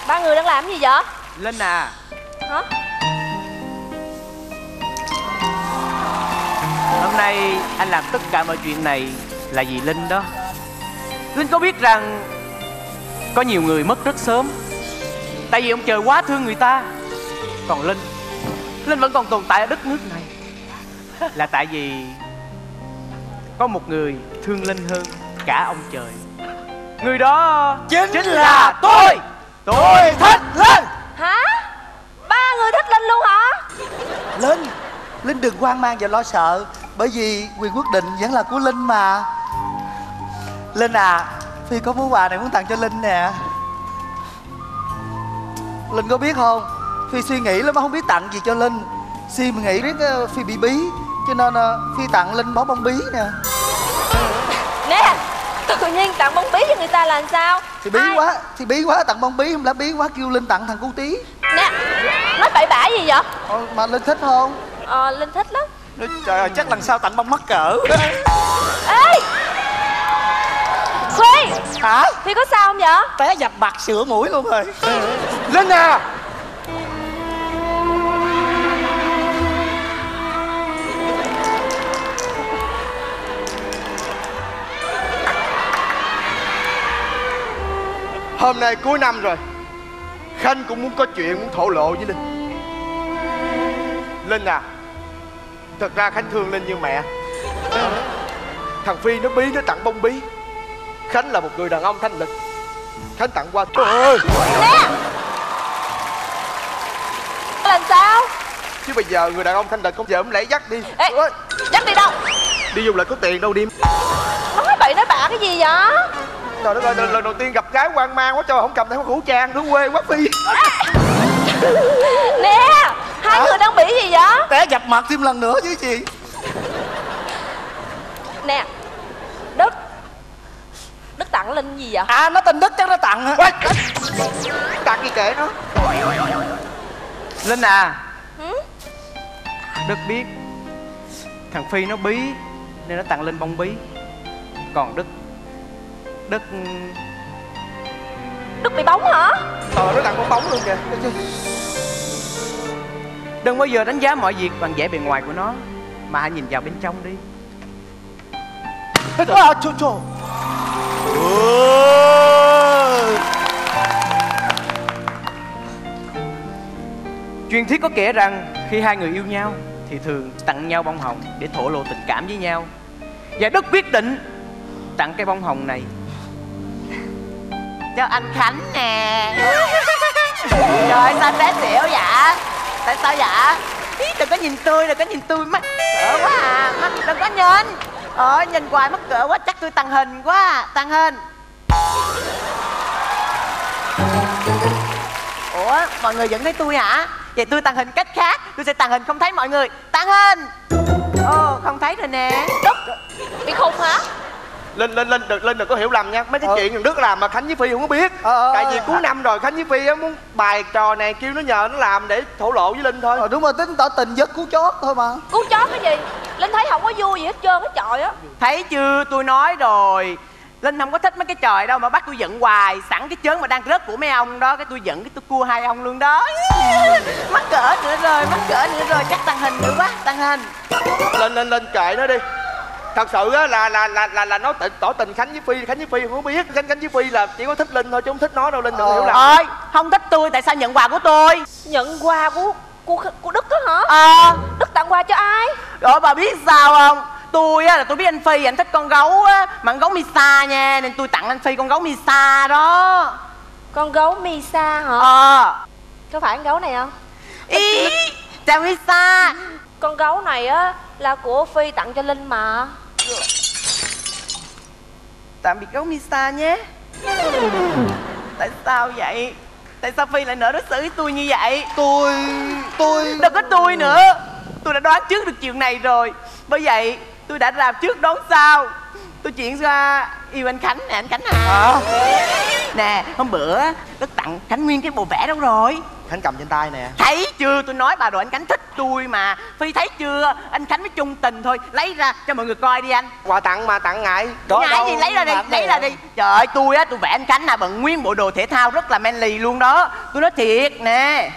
Ba người đang làm gì vậy? Linh à. Hả? Hôm nay anh làm tất cả mọi chuyện này là vì Linh đó. Linh có biết rằng có nhiều người mất rất sớm tại vì ông trời quá thương người ta. Còn Linh vẫn còn tồn tại ở đất nước này là tại vì có một người thương Linh hơn cả ông trời. Người đó chính là tôi. Tôi thích Linh. Hả? Ba người thích Linh luôn hả? Linh đừng hoang mang và lo sợ, bởi vì quyền quyết định vẫn là của Linh mà. Linh à, Phi có món quà này muốn tặng cho Linh nè. Linh có biết không, Phi suy nghĩ lắm mà không biết tặng gì cho Linh. Suy nghĩ riết Phi bị bí, cho nên Phi tặng Linh bó bông bí nè. Nè, tự nhiên tặng bông bí cho người ta là sao? Thì bí quá tặng bông bí, không lẽ bí quá kêu Linh tặng thằng cu tí. Nè, nói bậy bạ gì vậy? Mà Linh thích không? Linh thích lắm. Trời ơi, chắc lần sau tặng bông mắc cỡ. Ê Phi! Hả? Phi có sao không vậy? Té dập mặt sửa mũi luôn rồi. Linh à, hôm nay cuối năm rồi, Khanh cũng muốn có chuyện muốn thổ lộ với Linh. Linh à, thật ra Khánh thương Linh như mẹ. Thằng Phi nó bí, nó tặng bông bí. Khánh là một người đàn ông thanh lịch, Khánh tặng qua. Ôi Nè, làm sao? chứ bây giờ người đàn ông thanh lịch không giờ lẽ dắt đi. Ê, dắt đi đâu? Đi du lịch có tiền đâu đi. Nói bậy nói bạ cái gì vậy? Trời đất ơi, lần đầu tiên gặp gái hoang mang quá, trời không cầm theo khẩu trang nữa, quê quá Phi. Nè, hai người đang bị gì vậy? Té dập mặt thêm lần nữa chứ gì. Nè, Đức tặng Linh gì vậy? À, nó tên Đức chắc nó tặng hả? Tặng gì kệ nó. Linh à. Đức biết thằng Phi nó bí nên nó tặng Linh bông bí. Còn Đức bị bóng hả? Nó tặng bong bóng luôn kìa. đừng bao giờ đánh giá mọi việc bằng vẻ bề ngoài của nó, mà hãy nhìn vào bên trong đi. Truyền thuyết có kể rằng khi hai người yêu nhau thì thường tặng nhau bông hồng để thổ lộ tình cảm với nhau. Và Đức quyết định tặng cái bông hồng này cho anh Khánh nè. Trời, sao té xỉu vậy? Tại sao vậy? Đừng có nhìn tôi mắc cỡ quá à. Đừng có nhìn. Nhìn hoài mắc cỡ quá, chắc tôi tàng hình quá. Tàng hình. Ủa, mọi người vẫn thấy tôi hả? Vậy tôi tàng hình cách khác. Tôi sẽ tàng hình không thấy mọi người. Tàng hình. Không thấy rồi nè. Đức bị khùng hả? Linh đừng có hiểu lầm nha. Mấy cái chuyện thằng Đức làm mà Khánh với Phi không có biết. Tại vì cuối năm rồi Khánh với Phi muốn bài trò này kêu nó nhờ nó làm để thổ lộ với Linh thôi. Đúng rồi, tính tỏ tình với cú chót thôi mà. Cú chót cái gì? Linh thấy không có vui gì hết trơn cái trọi á. Thấy chưa, tôi nói rồi. Linh không có thích mấy cái trò đâu mà bắt tôi giận hoài. Sẵn cái chớn mà đang rớt của mấy ông đó, cái tôi giận cái tôi cua hai ông luôn đó. Mắc cỡ nữa rồi, chắc tàng hình nữa quá. Tàng hình. Lên kệ nó đi. Thật sự á là nó tỏ tình Khánh với Phi không có biết. Khánh với Phi là chỉ có thích Linh thôi chứ không thích nó đâu. Linh đừng hiểu lầm. Ơi, không thích tôi tại sao nhận quà của tôi? Nhận quà của Đức đó hả? Đức tặng quà cho ai? Rồi bà biết sao không? Tôi á là tôi biết anh Phi anh thích con gấu á, mà con gấu Misa nha, nên tôi tặng anh Phi con gấu Misa đó. Con gấu Misa hả? Có phải con gấu này không? Ý, chào Misa. Con gấu này á là của Phi tặng cho Linh mà. Tạm biệt gấu Misa nhé. Tại sao vậy? Tại sao Phi lại nỡ đối xử với tôi như vậy? Tôi đâu có tôi nữa. Tôi đã đoán trước được chuyện này rồi. Bởi vậy tôi đã làm trước đón sau. Tôi chuyển qua yêu anh Khánh nè, anh Khánh à. Nè, hôm bữa Đức tặng Khánh nguyên cái bộ vẽ đâu rồi? Khánh cầm trên tay nè. Thấy chưa, tôi nói bà rồi, anh Khánh thích tôi mà. Phi thấy chưa, anh Khánh mới chung tình thôi. Lấy ra cho mọi người coi đi anh. Quà tặng mà, tặng ngại. Ngại gì, lấy ra đi, lấy ra đi. Trời ơi, tôi vẽ anh Khánh bằng nguyên bộ đồ thể thao rất là manly luôn đó. Tôi nói thiệt nè.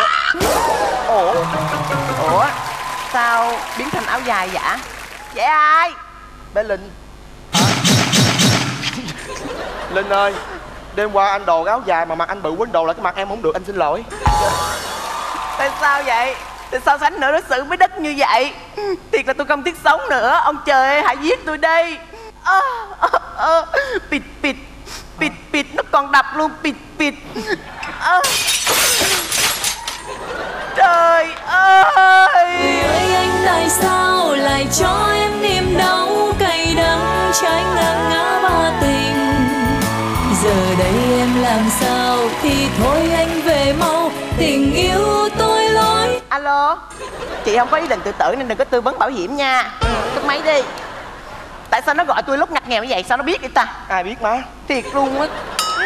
Ủa sao biến thành áo dài vậy? Vậy ai? Bé Linh. Linh ơi, đêm qua anh đồ áo dài mà mặt anh bự quấn đồ lại cái mặt em không được, anh xin lỗi. Tại sao vậy? Tại sao Khánh nữa đối xử với đất như vậy? Thiệt là tôi không tiếc sống nữa. Ông trời ơi, hãy giết tôi đây. Pịt nó còn đập luôn. Pịt. Trời ơi! Người ơi, anh tại sao lại cho em niềm đau cay đắng trái ngang ngã ba tình? Giờ đây em làm sao thì thôi anh về mau, tình yêu tôi lỗi. Alo, chị không có ý định tự tử nên đừng có tư vấn bảo hiểm nha. Cúp máy đi. Tại sao nó gọi tôi lúc ngặt nghèo như vậy? Sao nó biết vậy ta? Ai biết má. Thiệt luôn á.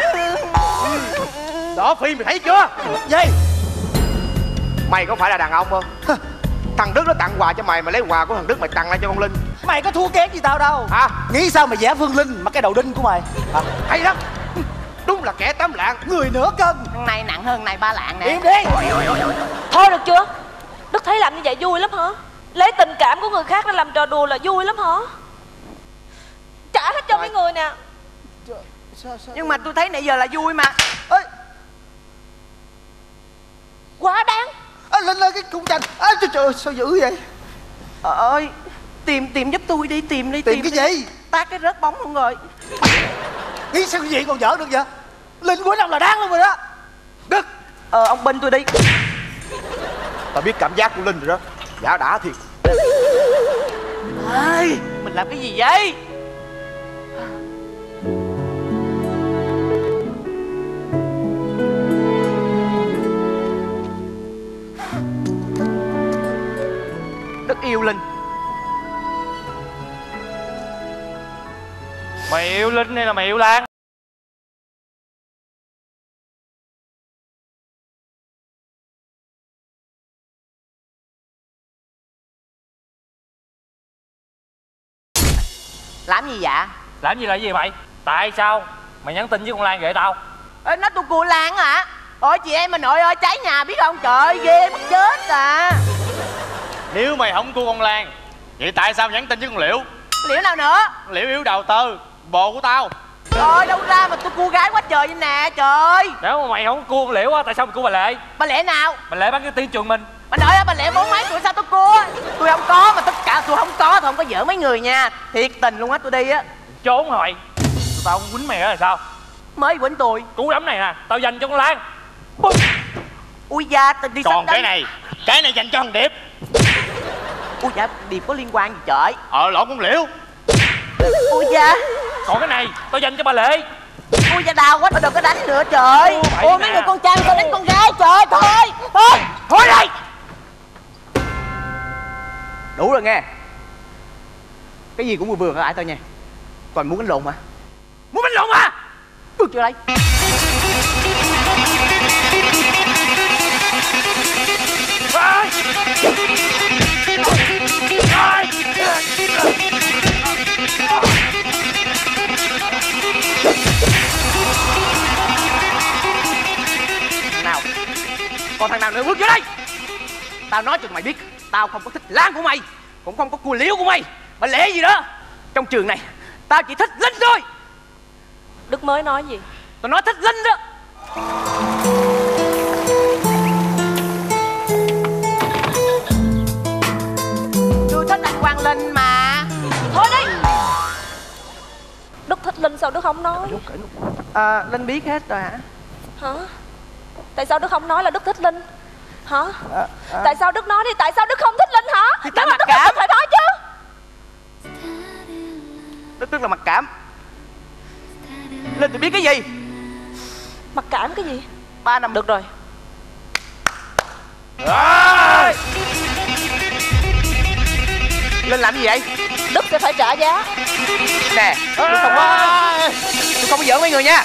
Đó Phi, mày thấy chưa? Gì? Mày có phải là đàn ông không? Thằng Đức nó tặng quà cho mày lấy quà của thằng Đức mày tặng lại cho con Linh. Mày có thua kém gì tao đâu. Hả? Nghĩ sao mà vẽ Phương Linh mà cái đầu đinh của mày? Hay lắm. Đúng là kẻ 8 lạng. Người nửa cân. Thằng này nặng hơn này 3 lạng nè. Im đi. Thôi được chưa? Đức thấy làm như vậy vui lắm hả? Lấy tình cảm của người khác để làm trò đùa là vui lắm hả? Trả hết cho mấy người nè. Sao? Nhưng mà tôi thấy nãy giờ là vui mà. Ê, Quá đáng. Linh ơi, cái khung tranh. Trời ơi, sao dữ vậy? Ơi, tìm giúp tôi đi, tìm đi. Tìm cái gì? Tát cái rớt bóng luôn rồi. Nghĩ sao cái gì còn dở được vậy? Linh cuối năm là đáng luôn rồi đó. Đức. Ông binh tôi đi. Tao biết cảm giác của Linh rồi đó. Dạ đã thiệt. Ê, mình làm cái gì vậy? Đức yêu Linh. Mày yêu Linh hay là mày yêu Lan? Làm gì vậy? Làm gì là gì mày? Tại sao mày nhắn tin với con Lan vậy tao? Ê, nói tôi cua Lan hả? Ôi chị em mà nội ơi, cháy nhà biết không? Trời ơi, ghê mất chết à. Nếu mày không cua con Lan, vậy tại sao nhắn tin với con Liễu? Liễu nào nữa? Con Liễu yêu đầu tư, bồ của tao. Trời đâu ra mà tôi cua gái quá trời vậy nè, trời. Nếu mà mày không cua con Liễu á, tại sao mày cua bà Lệ? Bà Lệ nào? Bà Lệ bán cái tiếng trường mình. Bà nội ơi, bà Lệ 40 mấy tuổi sao tôi cua? Tôi không có, mà tất cả tôi không có, tôi không có vợ mấy người nha. Thiệt tình luôn á, tôi đi á. Trốn hả mày? Tao không quýnh mày á là sao? Mới quýnh tôi. Cú đấm này nè, tao dành cho con Lan. Ui da, tôi đi Còn sắp cái này dành cho thằng Điệp. Ui da, Điệp có liên quan gì trời? Lộn con Liễu. Ui da. Còn cái này tao dành cho bà Lệ. Ui da, đau quá, đừng có đánh nữa trời. Ôi mấy người con trai sao đánh con gái trời. Thôi đây. Đủ rồi nghe. Cái gì cũng vừa lại tao nha. Còn muốn đánh lộn hả? Muốn đánh lộn hả? Được chưa đây? Nào, còn thằng nào nữa bước vô đây. Tao nói cho mày biết, tao không có thích Lan của mày, cũng không có cua Liễu của mày, mà lẽ gì đó. Trong trường này, tao chỉ thích Linh thôi. Đức mới nói gì? Tao nói thích Linh đó. Tôi thích anh Quang Linh mà. Thôi đi. Đức thích Linh sao Đức không nói? Linh biết hết rồi hả? Hả? Tại sao Đức không nói là Đức thích Linh? Hả? Tại sao Đức nói đi? Tại sao Đức không thích Linh hả? Thì tại Nếu mà mặc Đức cảm. thích phải nói chứ. Tức là mặc cảm. Linh thì biết cái gì? Mặc cảm cái gì? 3 năm Được rồi. Linh làm gì vậy? Đức sẽ phải trả giá. Nè, tôi không có giỡn mấy người nha.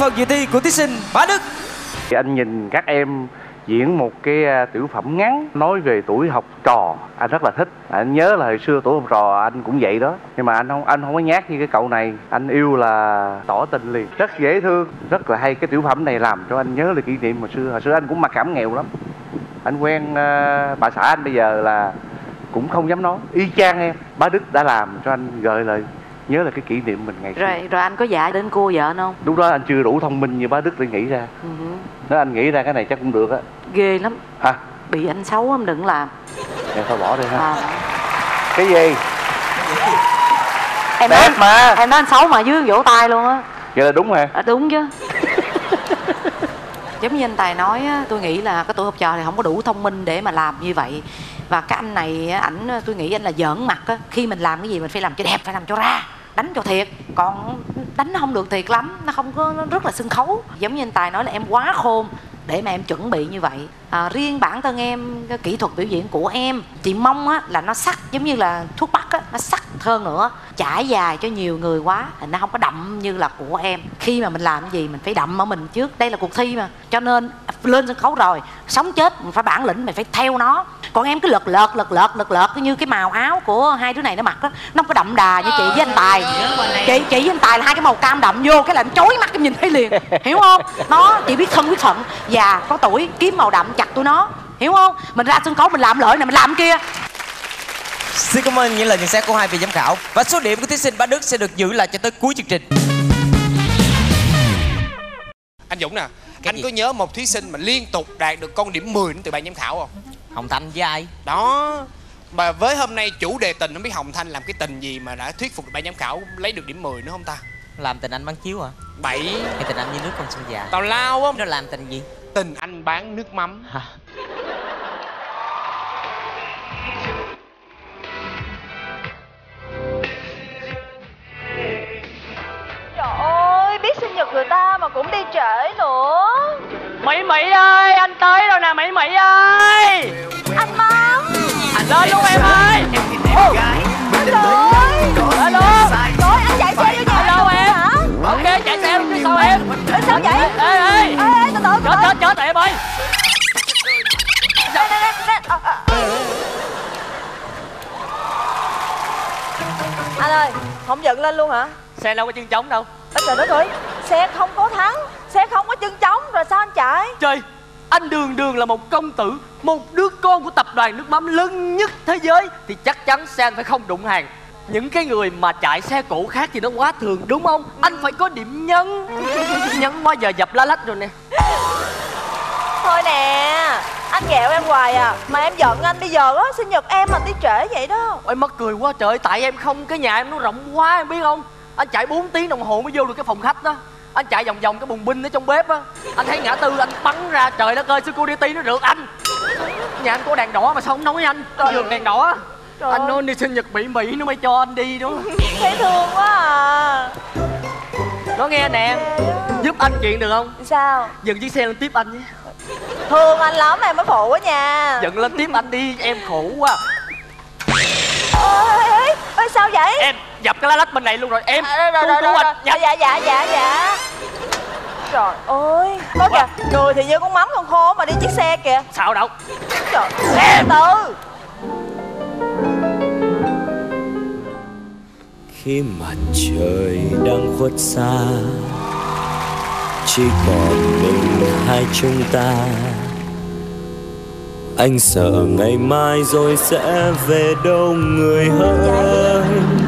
phần dự thi của thí sinh Bá Đức. Anh nhìn các em diễn một cái tiểu phẩm ngắn nói về tuổi học trò, anh rất là thích. Anh nhớ là hồi xưa tuổi học trò anh cũng vậy đó, nhưng mà anh không có nhát như cái cậu này. Anh yêu là tỏ tình liền, rất dễ thương, rất là hay. Cái tiểu phẩm này làm cho anh nhớ là kỷ niệm hồi xưa anh cũng mặc cảm nghèo lắm. Anh quen bà xã anh bây giờ là cũng không dám nói, y chang em. Bá Đức đã làm cho anh gợi lại nhớ là cái kỷ niệm mình ngày xưa. Rồi anh có dạy đến cô vợ không? Lúc đó anh chưa đủ thông minh như Bá Đức để nghĩ ra. Nếu anh nghĩ ra cái này chắc cũng được á. Ghê lắm. À, bị anh xấu không đừng làm. Dạ thôi bỏ đi ha. Cái gì? Em đẹp nói, mà. Em nói anh xấu mà dưới vỗ tay luôn á. Vậy là đúng hả? Đúng chứ. Giống như anh Tài nói á, tôi nghĩ là cái tuổi học trò thì không có đủ thông minh để mà làm như vậy. Và cái anh này ảnh tôi nghĩ anh là giỡn mặt á. Khi mình làm cái gì mình phải làm cho đẹp, phải làm cho ra, đánh cho thiệt. Còn đánh nó không được thiệt lắm, nó không có, nó rất là sân khấu. Giống như anh Tài nói là em quá khôn để mà em chuẩn bị như vậy. Riêng bản thân em, cái kỹ thuật biểu diễn của em, chị mong á là nó sắc giống như là thuốc bắc á, nó sắc hơn nữa, trải dài cho nhiều người quá thì nó không có đậm như là của em. Khi mà mình làm cái gì mình phải đậm ở mình trước, đây là cuộc thi mà, cho nên lên sân khấu rồi sống chết mình phải bản lĩnh, mình phải theo nó. Còn em cứ lật như cái màu áo của hai đứa này nó mặc đó, nó không có đậm đà như chị với anh Tài. Chị với anh Tài là hai cái màu cam đậm vô cái là em chói mắt em nhìn thấy liền, hiểu không? Nó chị biết thân biết phận, già có tuổi kiếm màu đậm chặt tụi nó, hiểu không? Mình ra sân khấu mình làm lợi này mình làm kia. Xin cảm ơn những lời nhận xét của hai vị giám khảo. Và số điểm của thí sinh Bá Đức sẽ được giữ lại cho tới cuối chương trình. Anh Dũng nè, anh có nhớ một thí sinh mà liên tục đạt được con điểm 10 từ ban giám khảo không? Hồng Thanh với ai? Đó. Mà với hôm nay chủ đề tình, không biết Hồng Thanh làm cái tình gì mà đã thuyết phục được ban giám khảo lấy được điểm 10 nữa không ta? Làm tình anh bán chiếu hả? Bậy. Hay tình anh như nước con sông già? Tào lao không? Nó làm tình gì? Tình anh bán nước mắm. Hả? Trời ơi, biết sinh nhật người ta mà cũng đi trễ nữa. Mỹ Mỹ ơi, anh tới rồi nè Mỹ Mỹ ơi. Anh Mắm. Anh lên luôn em ơi. Trời ơi. Trời, anh chạy xe vô nhà. Hello em. Hả? Ok, chạy xe luôn chứ sao em. Sao vậy? Ê, từ từ. Chết em ơi. Anh ơi, không dựng lên luôn hả? Xe đâu có chân trống đâu. Ê trời đất ơi, xe không có thắng, xe không có chân trống, rồi sao anh chạy? Trời, anh đường là một công tử, một đứa con của tập đoàn nước mắm lớn nhất thế giới, thì chắc chắn xe anh phải không đụng hàng. Những cái người mà chạy xe cũ khác thì nó quá thường đúng không? Anh phải có điểm nhấn. Nhấn quá giờ dập lá lách rồi nè. Thôi nè, anh ghẹo em hoài à. Mà em giận anh bây giờ á, sinh nhật em mà đi trễ vậy đó. Ôi mắc cười quá trời, tại em không, cái nhà em nó rộng quá em biết không? Anh chạy 4 tiếng đồng hồ mới vô được cái phòng khách đó. Anh chạy vòng vòng cái bùng binh ở trong bếp á. Anh thấy ngã tư anh bắn ra, trời đất ơi, security nó rượt anh. Nhà anh có đèn đỏ mà sao không nói anh? Vườn đèn đỏ. Trời anh nói đi sinh nhật Mỹ nó mới cho anh đi đó. Thấy thương quá à. Nó nghe nè, giúp anh chuyện được không? Sao? Dừng chiếc xe lên tiếp anh nhé. Thương anh lắm em mới phụ á nha. Dừng lên tiếp anh đi, em khổ quá. Ê, sao vậy? Em dập cái lá lách bên này luôn rồi, em cứu anh. Dạ. Trời ơi, có kìa, người thì như con mắm con khô mà đi chiếc xe kìa. Sao đâu? Trời, em từ. Khi mặt trời đang khuất xa, chỉ còn mình hai chúng ta. Anh sợ ngày mai rồi sẽ về đâu người hỡi.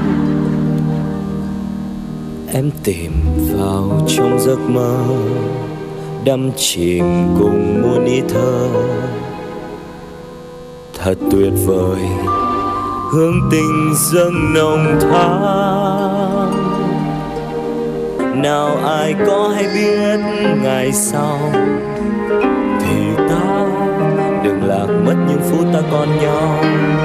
Em tìm vào trong giấc mơ, đắm chìm cùng muôn ý thơ. Thật tuyệt vời, hương tình dâng nồng thắm. Nào ai có hay biết ngày sau thì ta đừng lạc mất những phút ta còn nhau.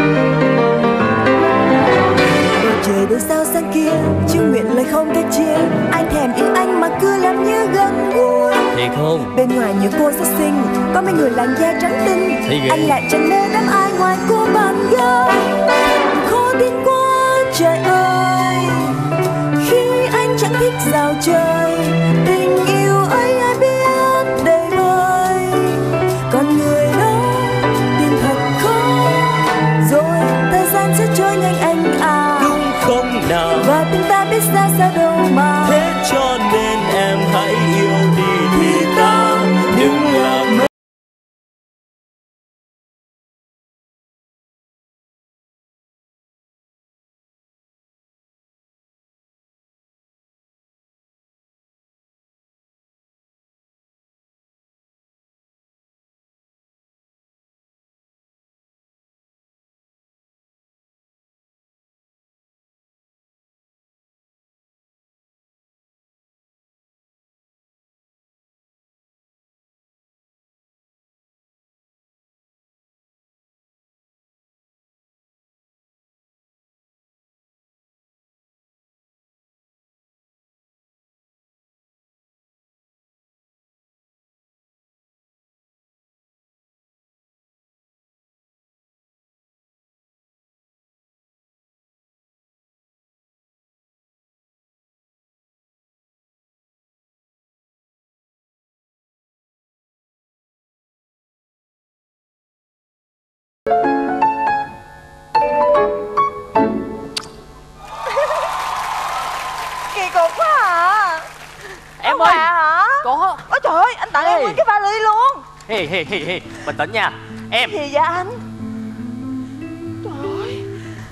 Bầu trời đôi sao sáng kia chưa nguyện lời không cách chia. Anh thèm yêu anh mà cứ làm như gần gũi. Thiệt không? Bên ngoài nhiều cô rất xinh, có mấy người làn da trắng tinh. Anh lại chẳng mê đắm ai ngoài cô bạn gái. Khó tin quá trời ơi, khi anh chẳng thích rào trời. Tình yêu tặng em nguyên cái vali luôn. Hi, bình tĩnh nha em. Gì vậy anh? Trời ơi,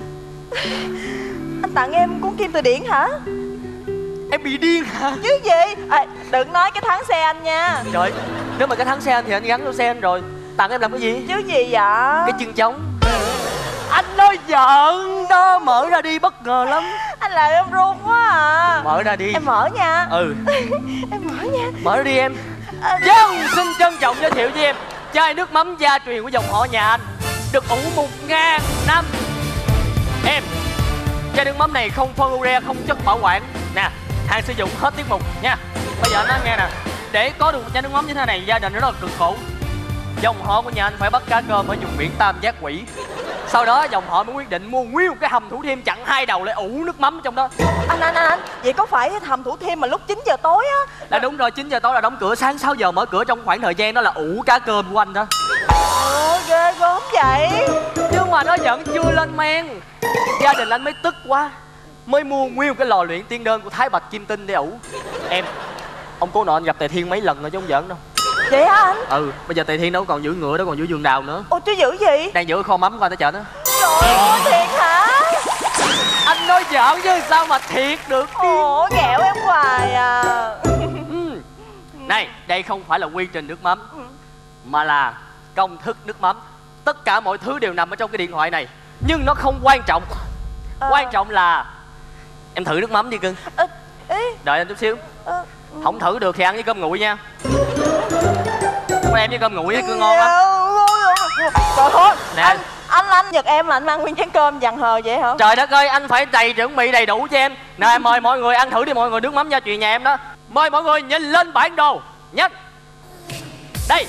anh tặng em cuốn kim từ điển hả? Em bị điên hả? Chứ gì? Đừng nói cái thắng xe anh nha. Trời, nếu mà cái thắng xe anh thì anh gắn vô xe anh rồi. Tặng em làm cái gì? Chứ gì vậy? Cái chân trống. Anh nói giỡn đó, mở ra đi, bất ngờ lắm. Anh làm em run quá à. Mở ra đi. Em mở nha. Ừ. Em mở nha. Mở ra đi em. Dân xin trân trọng giới thiệu với em chai nước mắm gia truyền của dòng họ nhà anh, được ủ 1000 năm. Em, chai nước mắm này không phân ure, không chất bảo quản. Nè, hàng sử dụng hết tiết mục nha. Bây giờ anh nói nghe nè, để có được một chai nước mắm như thế này, gia đình nó rất là cực khổ. Dòng họ của nhà anh phải bắt cá cơm ở vùng biển Tam Giác Quỷ. Sau đó dòng họ mới quyết định mua nguyên một cái hầm Thủ Thiêm chặn 2 đầu lại ủ nước mắm ở trong đó. Anh, vậy có phải hầm Thủ Thiêm mà lúc 9 giờ tối á? Là đúng rồi, 9 giờ tối là đóng cửa, sáng 6 giờ mở cửa, trong khoảng thời gian đó là ủ cá cơm của anh đó. Ghê gớm vậy. Nhưng mà nó vẫn chưa lên men. Gia đình anh mới tức quá, mới mua nguyên một cái lò luyện tiên đơn của Thái Bạch Kim Tinh để ủ. Em, ông cố nọ anh gặp Tề Thiên mấy lần rồi chứ không giỡn đâu. Vậy hả anh? Ừ, bây giờ Tề Thiên đâu còn giữ ngựa, đâu còn giữ vườn đào nữa. Ồ, chứ giữ gì? Đang giữ kho mắm của anh tới chợ đó. Trời ơi, thiệt hả? Anh nói giỡn chứ sao mà thiệt được. Ồ, ghẹo em hoài à. Này, đây không phải là quy trình nước mắm, mà là công thức nước mắm. Tất cả mọi thứ đều nằm ở trong cái điện thoại này. Nhưng nó không quan trọng. Quan trọng là em thử nước mắm đi cưng. Đợi anh chút xíu. Không thử được thì ăn với cơm nguội nha. Con em với cơm nguội cứ ngon lắm. Trời ơi, nè, anh giật em là anh mang nguyên chén cơm dằn hờ vậy hả? Trời đất ơi, anh phải chuẩn bị đầy đủ cho em. Nè, mời mọi người ăn thử đi mọi người, nước mắm gia truyền nhà em đó. Mời mọi người nhìn lên bản đồ nhanh. Đây,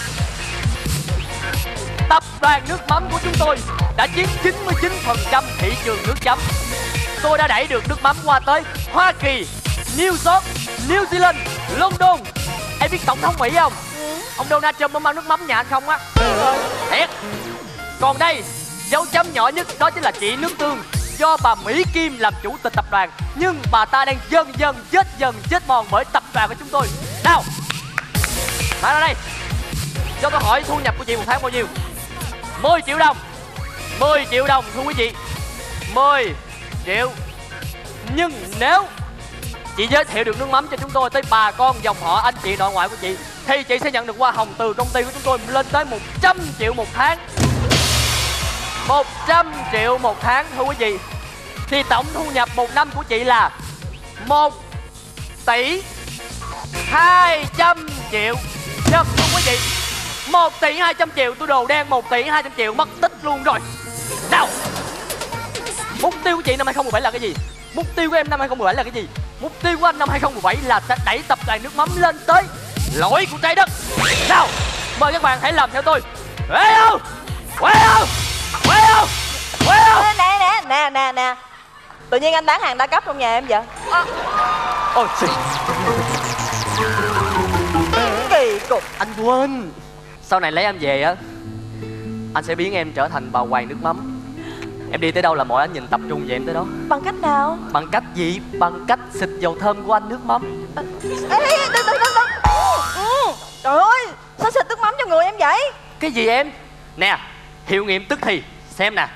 tập đoàn nước mắm của chúng tôi đã chiếm 99% thị trường nước chấm. Tôi đã đẩy được nước mắm qua tới Hoa Kỳ, New York, New Zealand, London. Em biết tổng thống Mỹ không? Ông Donald Trump mang nước mắm nhà anh không á? Thiệt. Còn đây, dấu chấm nhỏ nhất đó chính là chị Nước Tương, do bà Mỹ Kim làm chủ tịch tập đoàn. Nhưng bà ta đang dần chết mòn bởi tập đoàn của chúng tôi. Nào, lại ra đây. Cho tôi hỏi thu nhập của chị một tháng bao nhiêu? 10 triệu đồng. 10 triệu đồng thưa quý vị. 10 triệu. Nhưng nếu chị giới thiệu được nước mắm cho chúng tôi tới bà con dòng họ anh chị nội ngoại của chị, thì chị sẽ nhận được hoa hồng từ công ty của chúng tôi lên tới 100 triệu một tháng. 100 triệu một tháng thưa quý vị. Thì tổng thu nhập một năm của chị là 1 tỷ 200 triệu. Được không quý vị? 1 tỷ 200 triệu, tôi đồ đen 1 tỷ 200 triệu mất tích luôn rồi. Nào, mục tiêu của chị năm 2017 là cái gì? Mục tiêu của em năm 2017 là cái gì? Mục tiêu của anh năm 2017 là sẽ đẩy tập đoàn nước mắm lên tới lõi của trái đất. Nào, mời các bạn hãy làm theo tôi. Quay không? Quay không? Quay không? Quay không? Nè. Tự nhiên anh bán hàng đa cấp trong nhà em vậy? Ôi xì. Kỳ cục. Anh quên. Sau này lấy em về á, anh sẽ biến em trở thành bà hoàng nước mắm. Em đi tới đâu là mọi ánh nhìn tập trung về em tới đó. Bằng cách nào? Bằng cách gì? Bằng cách xịt dầu thơm của anh nước mắm. Ê, đừng. Trời ơi, sao xịt nước mắm cho người em vậy? Cái gì em? Nè, hiệu nghiệm tức thì. Xem nè.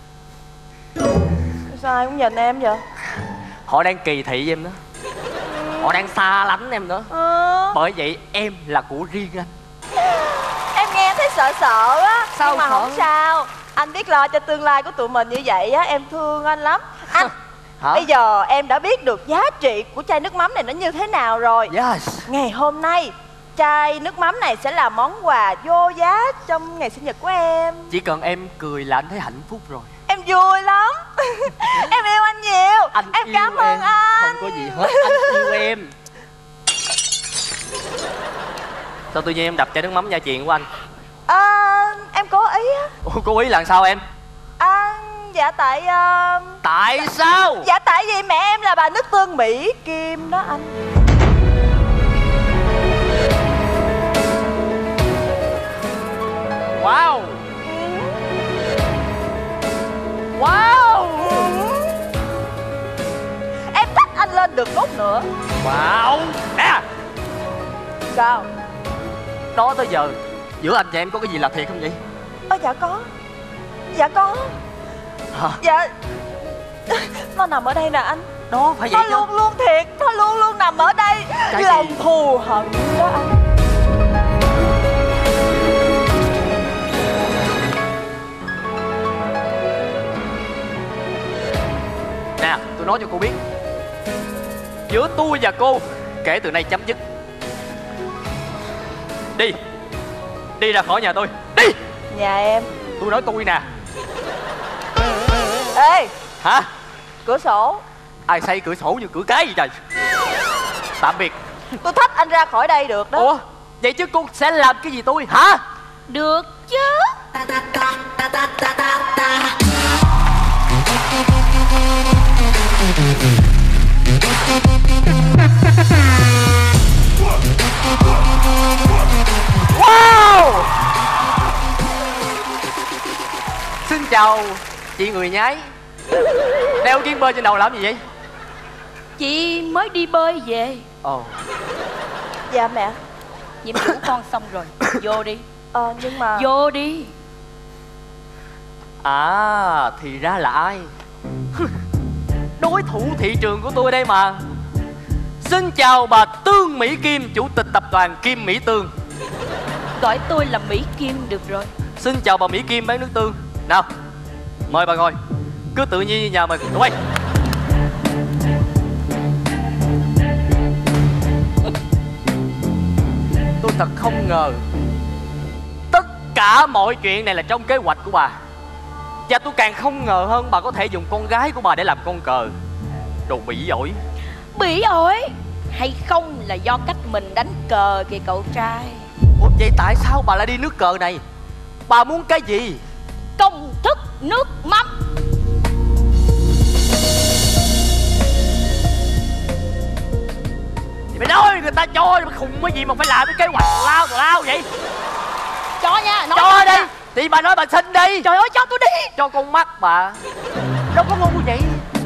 Sao ai cũng nhìn em vậy? Họ đang kỳ thị với em đó. Họ đang xa lánh em nữa. Bởi vậy em là của riêng anh. Em nghe thấy sợ á. Sao nhưng mà sợ? không sao. Anh biết lo cho tương lai của tụi mình như vậy á. Em thương anh lắm. Anh, bây giờ em đã biết được giá trị của chai nước mắm này nó như thế nào rồi. Yes. Ngày hôm nay chai nước mắm này sẽ là món quà vô giá trong ngày sinh nhật của em. Chỉ cần em cười là anh thấy hạnh phúc rồi. Em vui lắm. Em yêu anh nhiều. Anh em yêu cảm ơn em. anh. Không có gì hết, anh yêu em. Sao tự nhiên em đập chai nước mắm gia truyền của anh? Em cố ý á. Ủa, cố ý là sao em? Dạ tại Tại sao? Dạ tại vì mẹ em là bà Nước Tương Mỹ Kim đó anh. Wow. Wow. Em thích anh lên được nút nữa. Wow. Nè. Sao? đó tới giờ giữa anh và em có cái gì là thiệt không vậy? Dạ có. Dạ có. Hả? Dạ nó nằm ở đây nè anh. Đó phải vậy nó chứ. luôn luôn thiệt, nó luôn luôn nằm ở đây. Cái lòng gì? thù hận đó anh. Nè, tôi nói cho cô biết, giữa tôi và cô kể từ nay chấm dứt. Đi. Đi ra khỏi nhà tôi. Đi. Nhà em. Tôi nói tôi nè. Ê. Hả? Cửa sổ. Ai xây cửa sổ như cửa cái gì trời. Tạm biệt. Tôi thách anh ra khỏi đây được đó. Ủa, vậy chứ cô sẽ làm cái gì tôi hả? Được chứ. Wow. Xin chào chị người nhái. Đeo kiếng bơi trên đầu làm gì vậy? Chị mới đi bơi về. Ồ. Dạ mẹ. Nhiệm vụ con xong rồi. Vô đi. Nhưng mà vô đi. À, thì ra là ai? Đối thủ thị trường của tôi đây mà. Xin chào bà Tương Mỹ Kim, chủ tịch tập đoàn Kim Mỹ Tương. Gọi tôi là Mỹ Kim được rồi. Xin chào bà Mỹ Kim bán nước tương. Nào, mời bà ngồi. Cứ tự nhiên như nhà mình. Tụi bay. Tôi thật không ngờ tất cả mọi chuyện này là trong kế hoạch của bà. Và tôi càng không ngờ hơn bà có thể dùng con gái của bà để làm con cờ. Đồ bỉ ổi. Bỉ ổi hay không là do cách mình đánh cờ kìa cậu trai. Ủa, vậy tại sao bà lại đi nước cờ này? Bà muốn cái gì? Công thức nước mắm. Thì mày nói người ta cho, mày khùng cái gì mà phải làm cái kế hoạch tào lao vậy? Cho nha, nói cho đi nha. Thì bà nói bà xin đi. Trời ơi, cho tôi đi. Cho con mắt bà. Đâu có ngu vậy.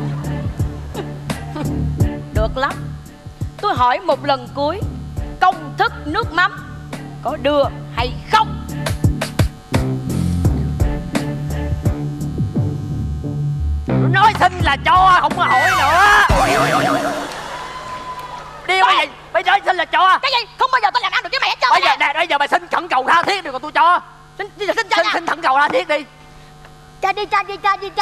Được lắm. Tôi hỏi một lần cuối, công thức nước mắm có đưa hay không? Nói xin là cho, không có hỏi nữa. Đi bây giờ, bây nói xin là cho. Cái gì? Không bao giờ tôi làm ăn được với mày hết trơn. Bây giờ nè, bây giờ mày xin khẩn cầu tha thiết đi còn tôi cho. Xin khẩn cầu tha thiết đi. Cho đi nè.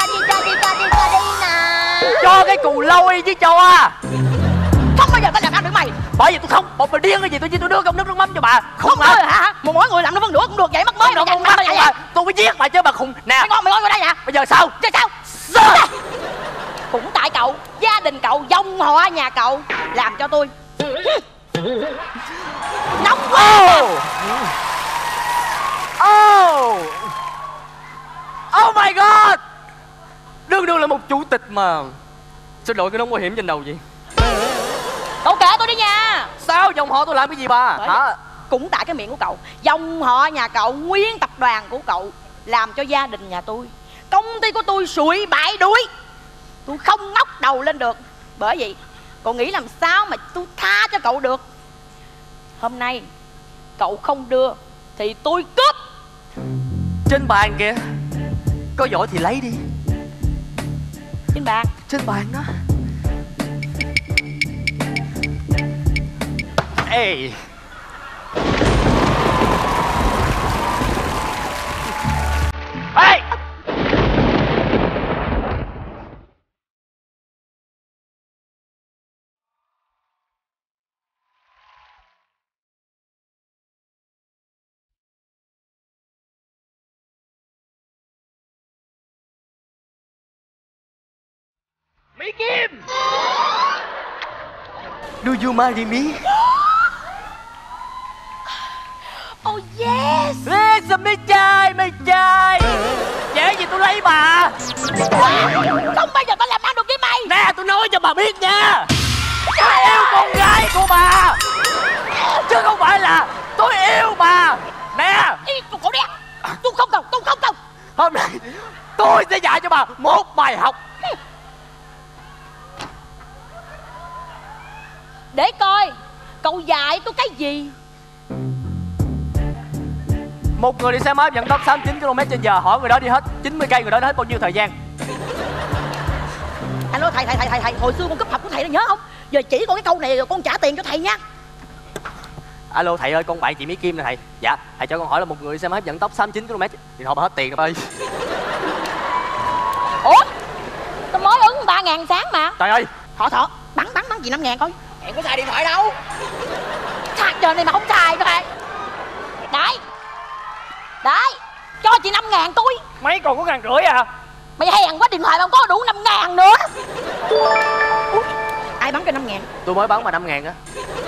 Cho cái cù lôi chứ cho. Không bao giờ tôi làm ăn được mày. Bởi vì tôi không, một mình điên cái gì tôi đưa công nước mắm cho bà. Không hả? Hả? Một mỗi người làm nó vẫn đũa cũng được vậy, mất mới đâu con mắt của bà. Tôi mới giết bà chứ bà khùng. Nè. Mày ngon mày ngồi đây nè. Bây giờ sao? Chứ sao? Cũng tại cậu, gia đình cậu, dòng họ nhà cậu làm cho tôi nóng quá. Oh my god. Đương là một chủ tịch mà sao đội cái nón bảo hiểm trên đầu vậy? Cậu kể tôi đi nha. Sao dòng họ tôi làm cái gì bà? Hả? Cũng tại cái miệng của cậu, dòng họ nhà cậu, nguyên tập đoàn của cậu làm cho gia đình nhà tôi, công ty của tôi sụi bại đuối. Tôi không ngóc đầu lên được. Bởi vậy cậu nghĩ làm sao mà tôi tha cho cậu được? Hôm nay cậu không đưa thì tôi cướp. Trên bàn kìa. Có giỏi thì lấy đi. Trên bàn? Trên bàn đó. Ê. Ê. Mỹ Kim. Do you marry me? Oh yes. Yes, mấy trai. Dễ gì tôi lấy bà. Không bao giờ tao làm ăn được với mày. Nè, tôi nói cho bà biết nha. Tôi yêu con gái của bà, chứ không phải là tôi yêu bà. Nè. Cậu đi. Tôi không cần. Hôm nay tôi sẽ dạy cho bà một bài học. Để coi cậu dạy tôi cái gì. Một người đi xe máy vận tốc 69 km/h, hỏi người đó đi hết 90 cây, người đó hết bao nhiêu thời gian? Anh nói thầy, hồi xưa con cấp học của thầy đó nhớ không? Giờ chỉ còn cái câu này rồi con trả tiền cho thầy nha. Alo thầy ơi, con bạn chị Mỹ Kim nè thầy. Dạ, thầy cho con hỏi là một người đi xe máy vận tốc 69 km thì họ mà hết tiền rồi ơi. Ủa? Tao mới ứng 3.000 sáng mà. Trời ơi. Thọ bắn gì 5.000 coi. Em có xài điện thoại đâu. Xài giờ này mà không xài nữa hả? Đấy, cho chị 5.000 tôi. Mấy còn có 1.500 à? Mày hèn quá, điện thoại mà không có đủ 5.000 nữa. Ui, ai bắn cho 5.000? Tôi mới bắn mà 5.000 á.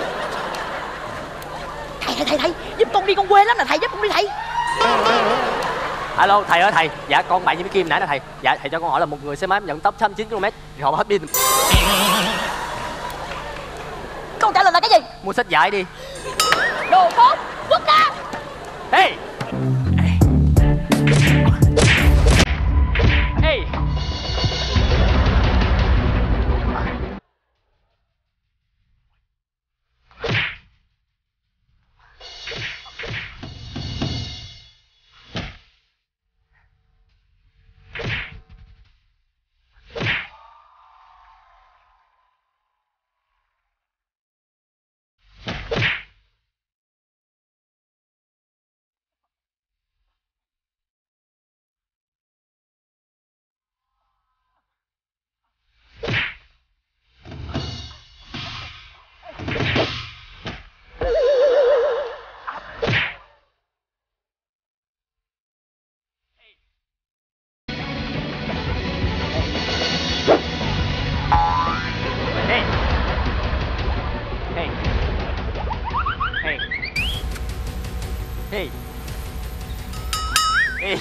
Thầy giúp con đi, con quê lắm nè, thầy giúp con đi thầy. Alo thầy ơi thầy. Dạ con bạn với Mỹ Kim nãy nè thầy. Dạ thầy cho con hỏi là một người xe máy vận tốc 69 km thì họ hết pin. Câu trả lời là cái gì? Mua sách giải đi. Đồ khốn, vứt ra. Hey. Hey. Hey. Hey.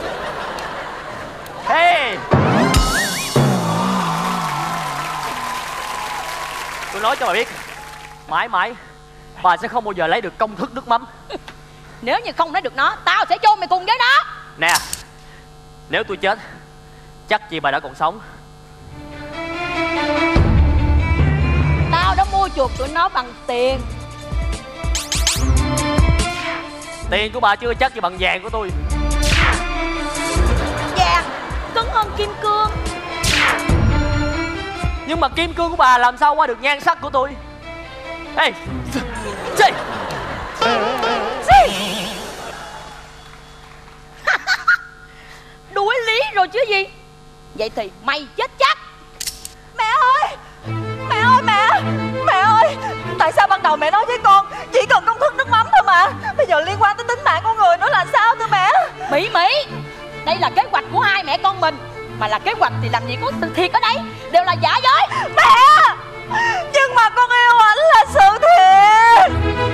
Hey. Tôi nói cho bà biết, mãi mãi bà sẽ không bao giờ lấy được công thức nước mắm. Nếu như không lấy được nó, tao sẽ chôn mày cùng với nó. Nè, nếu tôi chết, chắc gì bà đã còn sống. Tao đã mua chuộc tụi nó bằng tiền. Tiền của bà chưa chắc gì bằng vàng của tôi. Vàng cứng hơn kim cương. Nhưng mà kim cương của bà làm sao qua được nhan sắc của tôi. Ê, Đuối lý rồi chứ gì. Vậy thì mày chết chắc. Mẹ ơi, mẹ ơi, mẹ ơi, tại sao ban đầu mẹ nói với con chỉ cần công thức nước mắm thôi mà bây giờ liên quan tới tính mạng con người nữa là sao thưa mẹ? Mỹ, đây là kế hoạch của hai mẹ con mình. Mà là kế hoạch thì làm gì có sự thiệt ở đây, đều là giả dối. Mẹ, nhưng mà con yêu ảnh là sự thiệt.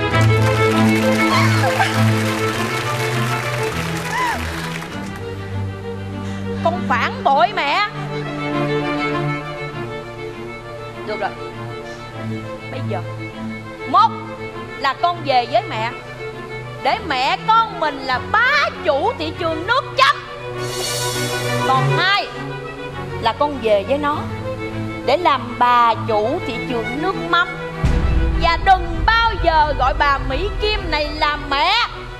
Con phản bội mẹ. Được rồi, bây giờ một là con về với mẹ để mẹ con mình là bá chủ thị trường nước chấm. Còn hai là con về với nó để làm bà chủ thị trường nước mắm. Và đừng bao giờ gọi bà Mỹ Kim này là mẹ.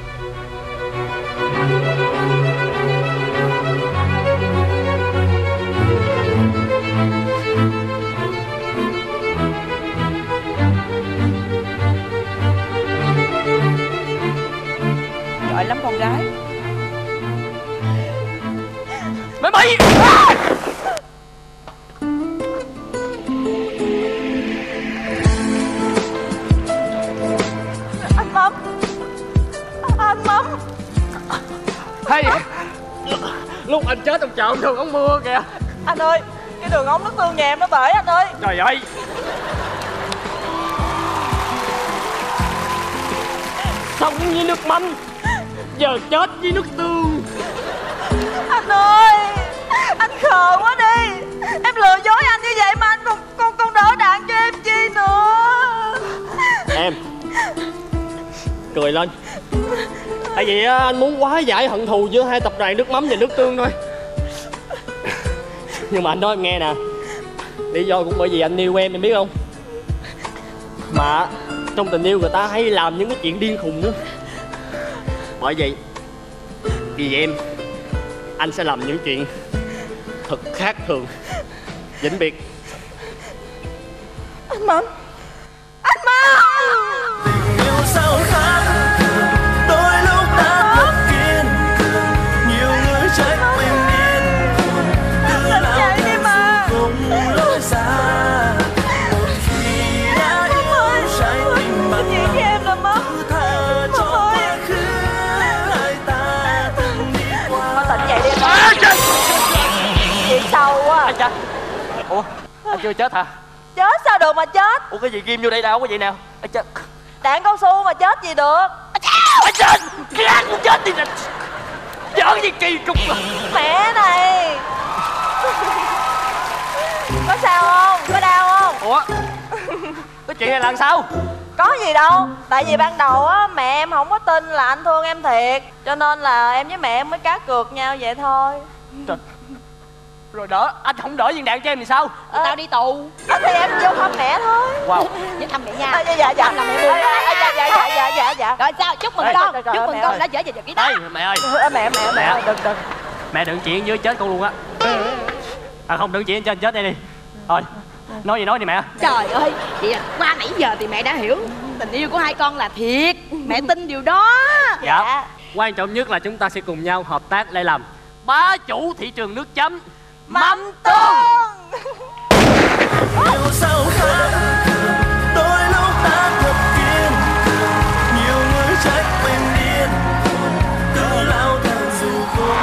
Giỏi lắm con gái. Mày Anh Mắm. Hey, lúc anh chết ông chợ ông đường ống mưa kìa. Anh ơi, cái đường ống nước tương nhà em nó bể anh ơi. Trời ơi. Sống với nước mắm, giờ chết với nước tương. Anh ơi, anh khờ quá đi. Em lừa dối anh như vậy mà anh còn đỡ đạn cho em chi nữa. Em cười lên. Tại vì anh muốn hóa giải hận thù giữa hai tập đoàn nước mắm và nước tương thôi. Nhưng mà anh nói em nghe nè, lý do cũng bởi vì anh yêu em biết không? Mà trong tình yêu người ta hay làm những cái chuyện điên khùng nữa. Bởi vậy Vì vậy anh sẽ làm những chuyện thật khác thường. Vĩnh biệt. Anh Mận. Anh Mận. Tình yêu sao khác thường, đôi lúc ta thật kiên cường, nhiều người trách mình điên cuồng, từ nào thật sự không lối ra. Một khi đã yêu trái tim bằng lòng, cứ tha cho quá khứ hai ta từng đi qua. Tỉnh dậy đi em. Chuyện sâu quá. Anh Trạch. Ủa anh chưa chết hả? Chết sao được mà chết? Ủa cái gì ghim vô đây đâu có vậy nào? Anh chết. Đạn cao su mà chết gì được? Anh chết. Cái anh cũng chết đi nè. Giỡn gì kỳ cục mà. Mẹ này. Có sao không? Có đau không? Ủa cái chuyện này là sao? Có gì đâu. Tại vì ban đầu á mẹ em không có tin là anh thương em thiệt, cho nên là em với mẹ em mới cá cược nhau vậy thôi. Trời. Rồi đỡ, anh không đỡ viên đạn cho em thì sao? Tao đi tù. Thì em vô thăm mẹ thôi. Wow. Với thăm mẹ nha. Dạ. Thăm là mẹ buồn. Dạ. Rồi sao? Chúc mừng con. Chúc mừng con đã trở về được ký tá. Mẹ ơi. Mẹ đừng. Mẹ đừng chuyện với chết con luôn á. À không, đừng chuyện trên chết đây đi. Thôi, nói gì nói đi mẹ. Trời ơi, vậy qua nãy giờ thì mẹ đã hiểu tình yêu của hai con là thiệt. Mẹ tin điều đó. Dạ. Quan trọng nhất là chúng ta sẽ cùng nhau hợp tác để làm bá chủ thị trường nước chấm mắm tôm. Yêu sao khác thường, đôi lúc ta thật kiên cường, nhiều người trách mình điên cuồng, cứ lao theo dù không.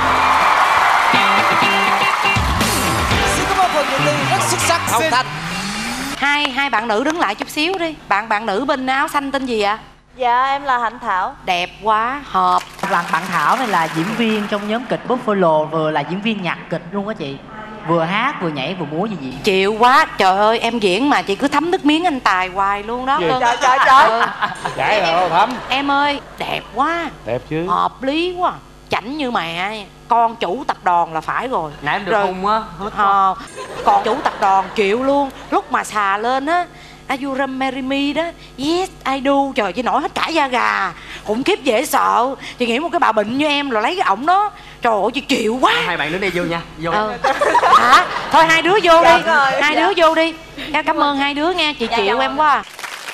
Xin cảm ơn phần đầu tiên rất xuất sắc Hồng Thanh. Hai bạn nữ đứng lại chút xíu đi. Bạn nữ bên áo xanh tên gì ạ? Dạ em là Hạnh Thảo. Đẹp quá, hợp. Là bạn Thảo này là diễn viên trong nhóm kịch Buffalo, vừa là diễn viên nhạc kịch luôn á chị. Vừa hát, vừa nhảy, vừa múa gì vậy? Chịu quá, trời ơi em diễn mà chị cứ thấm nước miếng anh Tài hoài luôn đó. Trời. Giải rồi Thắm. Em ơi, đẹp quá. Đẹp chứ. Hợp lý quá. Chảnh như mẹ, con chủ tập đoàn là phải rồi. Nãy em được hung á. Còn chủ tập đoàn chịu luôn. Lúc mà xà lên á, Are you marry me đó? Yes, I do. Trời, chị nổi hết cả da gà. Khủng khiếp dễ sợ. Chị nghĩ một cái bà bệnh như em rồi lấy cái ổng đó. Trời ơi, chị chịu quá. Hai bạn đứng đây vô nha. Vô. Hả? Thôi hai đứa vô đi. Hai dạ. đứa vô đi. Em cảm ơn hai đứa nha. Chị chịu em quá.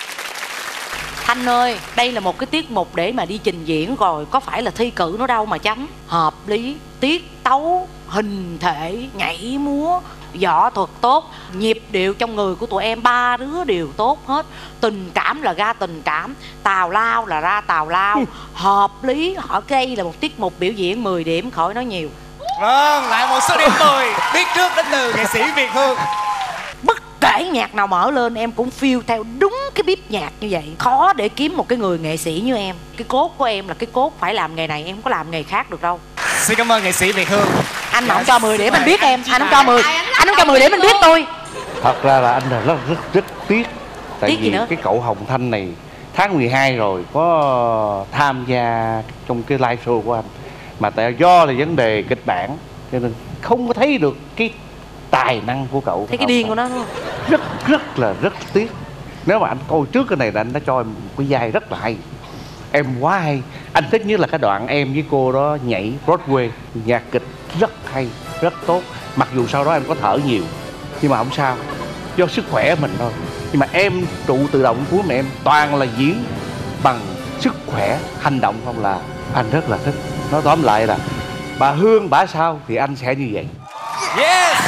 Thanh ơi, đây là một cái tiết mục để mà đi trình diễn rồi, có phải là thi cử nó đâu mà chấm. Hợp lý, tiết tấu, hình thể, nhảy múa, võ thuật tốt, nhịp điệu trong người của tụi em ba đứa đều tốt hết. Tình cảm là ra tình cảm, tào lao là ra tào lao. Hợp lý, họ đây là một tiết mục biểu diễn 10 điểm, khỏi nói nhiều. Vâng, lại một số điểm 10 biết trước đến từ nghệ sĩ Việt Hương. Bất kể nhạc nào mở lên em cũng feel theo đúng cái beat nhạc như vậy. Khó để kiếm một cái người nghệ sĩ như em. Cái cốt của em là cái cốt phải làm nghề này, em không có làm nghề khác được đâu. Xin cảm ơn nghệ sĩ Việt Hương. Anh mà không cho 10 điểm anh biết em. Anh không cho 10. Anh không cho 10 điểm anh biết tôi. Thật ra là anh là rất tiếc. Tại Tiếc gì vì nữa? cái cậu Hồng Thanh này tháng 12 rồi có tham gia trong cái live show của anh, mà tại do là vấn đề kịch bản cho nên không có thấy được cái tài năng của cậu. Thấy cái điên của nó đúng không? Rất tiếc. Nếu mà anh coi trước cái này là anh đã cho em một cái vai rất là hay. Em quá hay. Anh thích nhất là cái đoạn em với cô đó nhảy Broadway, nhạc kịch rất hay, rất tốt. Mặc dù sau đó em có thở nhiều, nhưng mà không sao, do sức khỏe mình thôi. Nhưng mà em trụ từ đầu đến cuối mà em toàn là diễn bằng sức khỏe, hành động không, là anh rất là thích. Nói tóm lại là bà Hương bả sao thì anh sẽ như vậy. Yes.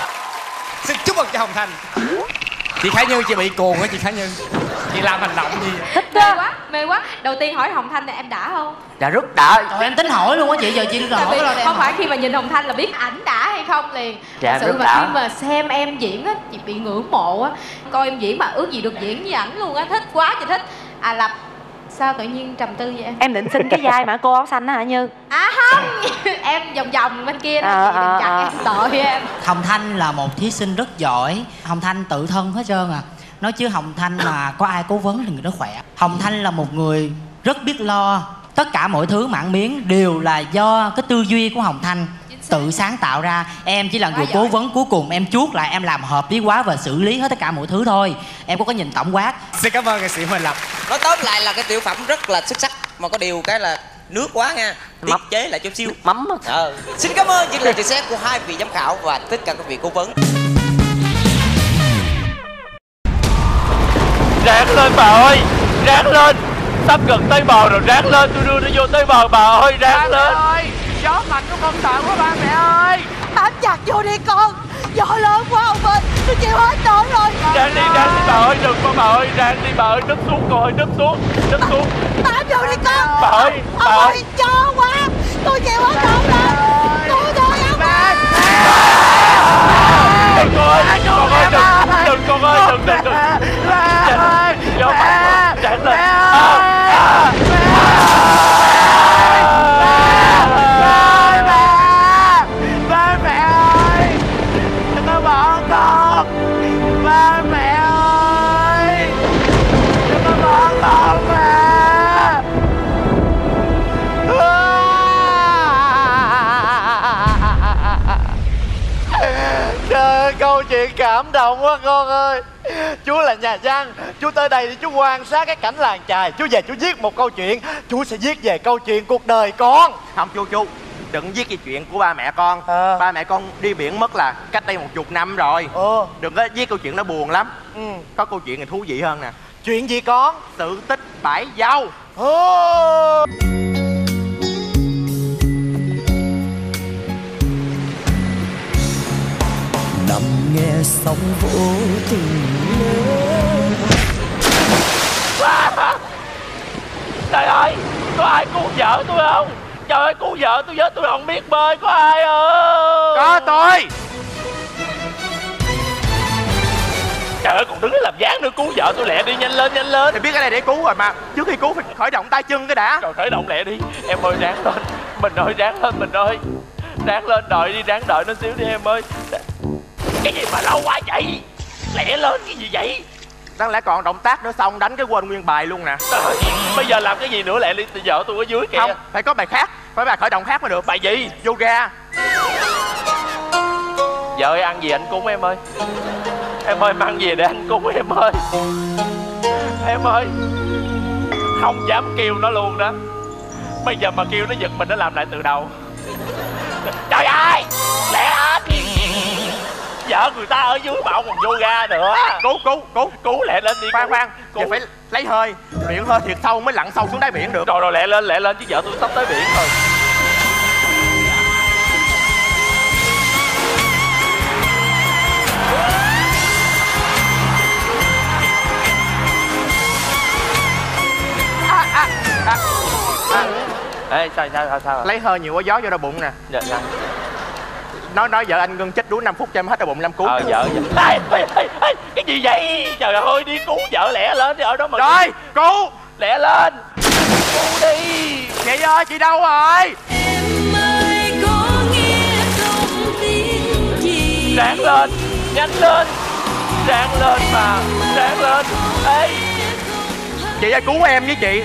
Xin chúc mừng cho Hồng Thanh. Chị Khả Như, chị bị cuồng á chị Khả Như. Chị làm hành động gì vậy? Thích mê quá. Đầu tiên hỏi Hồng Thanh là em đã không? Dạ rất đã. Trời, em tính hỏi luôn á chị, giờ chị Tại hỏi vì rồi em không phải hỏi. khi mà nhìn Hồng Thanh là biết ảnh đã hay không liền. Dạ, Thật sự rất mà đã. khi mà xem em diễn á, chị bị ngưỡng mộ á. Coi em diễn mà ước gì được diễn với ảnh luôn á, thích quá chị thích. À Lập, sao tự nhiên trầm tư vậy em? Em định xin cái vai mà cô áo xanh á hả Như? À không, em vòng vòng bên kia đó, chị đừng chặt em, tội em. Hồng Thanh là một thí sinh rất giỏi. Hồng Thanh tự thân hết trơn à. Nói chứ Hồng Thanh mà có ai cố vấn thì người đó khỏe. Hồng Thanh là một người rất biết lo. Tất cả mọi thứ mảng miếng đều là do cái tư duy của Hồng Thanh tự sáng tạo ra. Em chỉ là người cố vấn cuối cùng, em chuốt lại, em làm hợp lý hóa và xử lý hết tất cả mọi thứ thôi. Em có cái nhìn tổng quát. Xin cảm ơn nghệ sĩ Huỳnh Lập. Nói tóm lại là cái tiểu phẩm rất là xuất sắc, mà có điều cái là nước quá nha, tiết chế lại chút xíu. Mắm á. Xin cảm ơn những lời nhận xét của hai vị giám khảo và tất cả các vị cố vấn. Ráng lên bà ơi, ráng lên. Sắp gần tới bờ rồi, ráng lên, tôi đưa nó vô tới bờ bà ơi, ráng lên. Ơi, gió mạnh của con sợ quá ba mẹ ơi. Bám chặt vô đi con, gió lớn quá ông ơi, tôi chịu hết nổi rồi. Ráng đi bà ơi, đừng có bà ơi, ráng đi bà ơi, núp xuống con ơi, núp xuống. Bám vô đi con. Bà ơi, bà ông ơi. ơi, gió quá, tôi chịu hết nổi rồi. Tôi thôi ông ơi. Con ơi, đừng con ơi, đừng. Gió mạnh, ráng lên. Ba mẹ ơi, đừng có bỏ con. Ba mẹ ơi, đừng có bỏ con mà. Trời ơi, câu chuyện cảm động quá con ơi. Chú là nhà văn, chú tới đây để chú quan sát cái cảnh làng chài. Chú về chú viết một câu chuyện. Chú sẽ viết về câu chuyện cuộc đời con. Không chú, đừng viết cái chuyện của ba mẹ con. Ba mẹ con đi biển mất là cách đây 10 năm rồi. Đừng có viết câu chuyện nó buồn lắm. Có câu chuyện này thú vị hơn nè. Chuyện gì con? Sự tích bãi dâu. Nằm nghe sóng vỗ từng lớn. Trời ơi, có ai cứu vợ tôi không? Trời ơi, cứu vợ tôi với, tôi không biết bơi, có ai ơi? Có tôi. Trời ơi, còn đứng để làm dáng nữa, cứu vợ tôi lẹ đi, nhanh lên. Thì biết cái này để cứu rồi mà. Trước khi cứu phải khởi động tay chân cái đã. Rồi khởi động lẹ đi, em ơi ráng lên. Mình ơi, ráng lên mình ơi. Ráng lên, đợi đi, ráng đợi nó xíu đi em ơi. Cái gì mà lâu quá vậy? Lẹ lên cái gì vậy? Đáng lẽ còn động tác nữa xong đánh cái quên nguyên bài luôn nè. Bây giờ làm cái gì nữa lẹ đi, vợ tôi ở dưới kìa. Không, phải có bài khác, phải bài khởi động khác mới được. Bài gì? Yoga. Vợ ơi, ăn gì anh cúng em ơi. Em ơi, mang gì để anh cúng em ơi. Em ơi, không dám kêu nó luôn đó. Bây giờ mà kêu nó giật mình, nó làm lại từ đầu. Trời ơi, lẹ lên. Vợ người ta ở dưới bảo còn yoga nữa. Cứu lẹ lên đi. Khoan, giờ phải lấy hơi, luyện hơi thiệt sâu mới lặn sâu xuống đáy biển được. Rồi lẹ lên chứ vợ tôi sắp tới biển rồi. Ê, sao? Lấy hơi nhiều quá, gió vô đau bụng nè. Dạ. Nói vợ anh ngưng chết đuối 5 phút cho em hết đau bụng 5 cứu. Vợ. Cái gì vậy? Trời ơi, đi cứu vợ lẹ lên đi, ở đó mà. Rồi, cứu. Lẹ lên. Cứu đi. Chị ơi, chị đâu rồi? Em ơi, có nghe không tiếng gì? Ráng lên, nhanh lên. Ráng lên mà, ráng lên. Ê, chị ơi, cứu em với chị.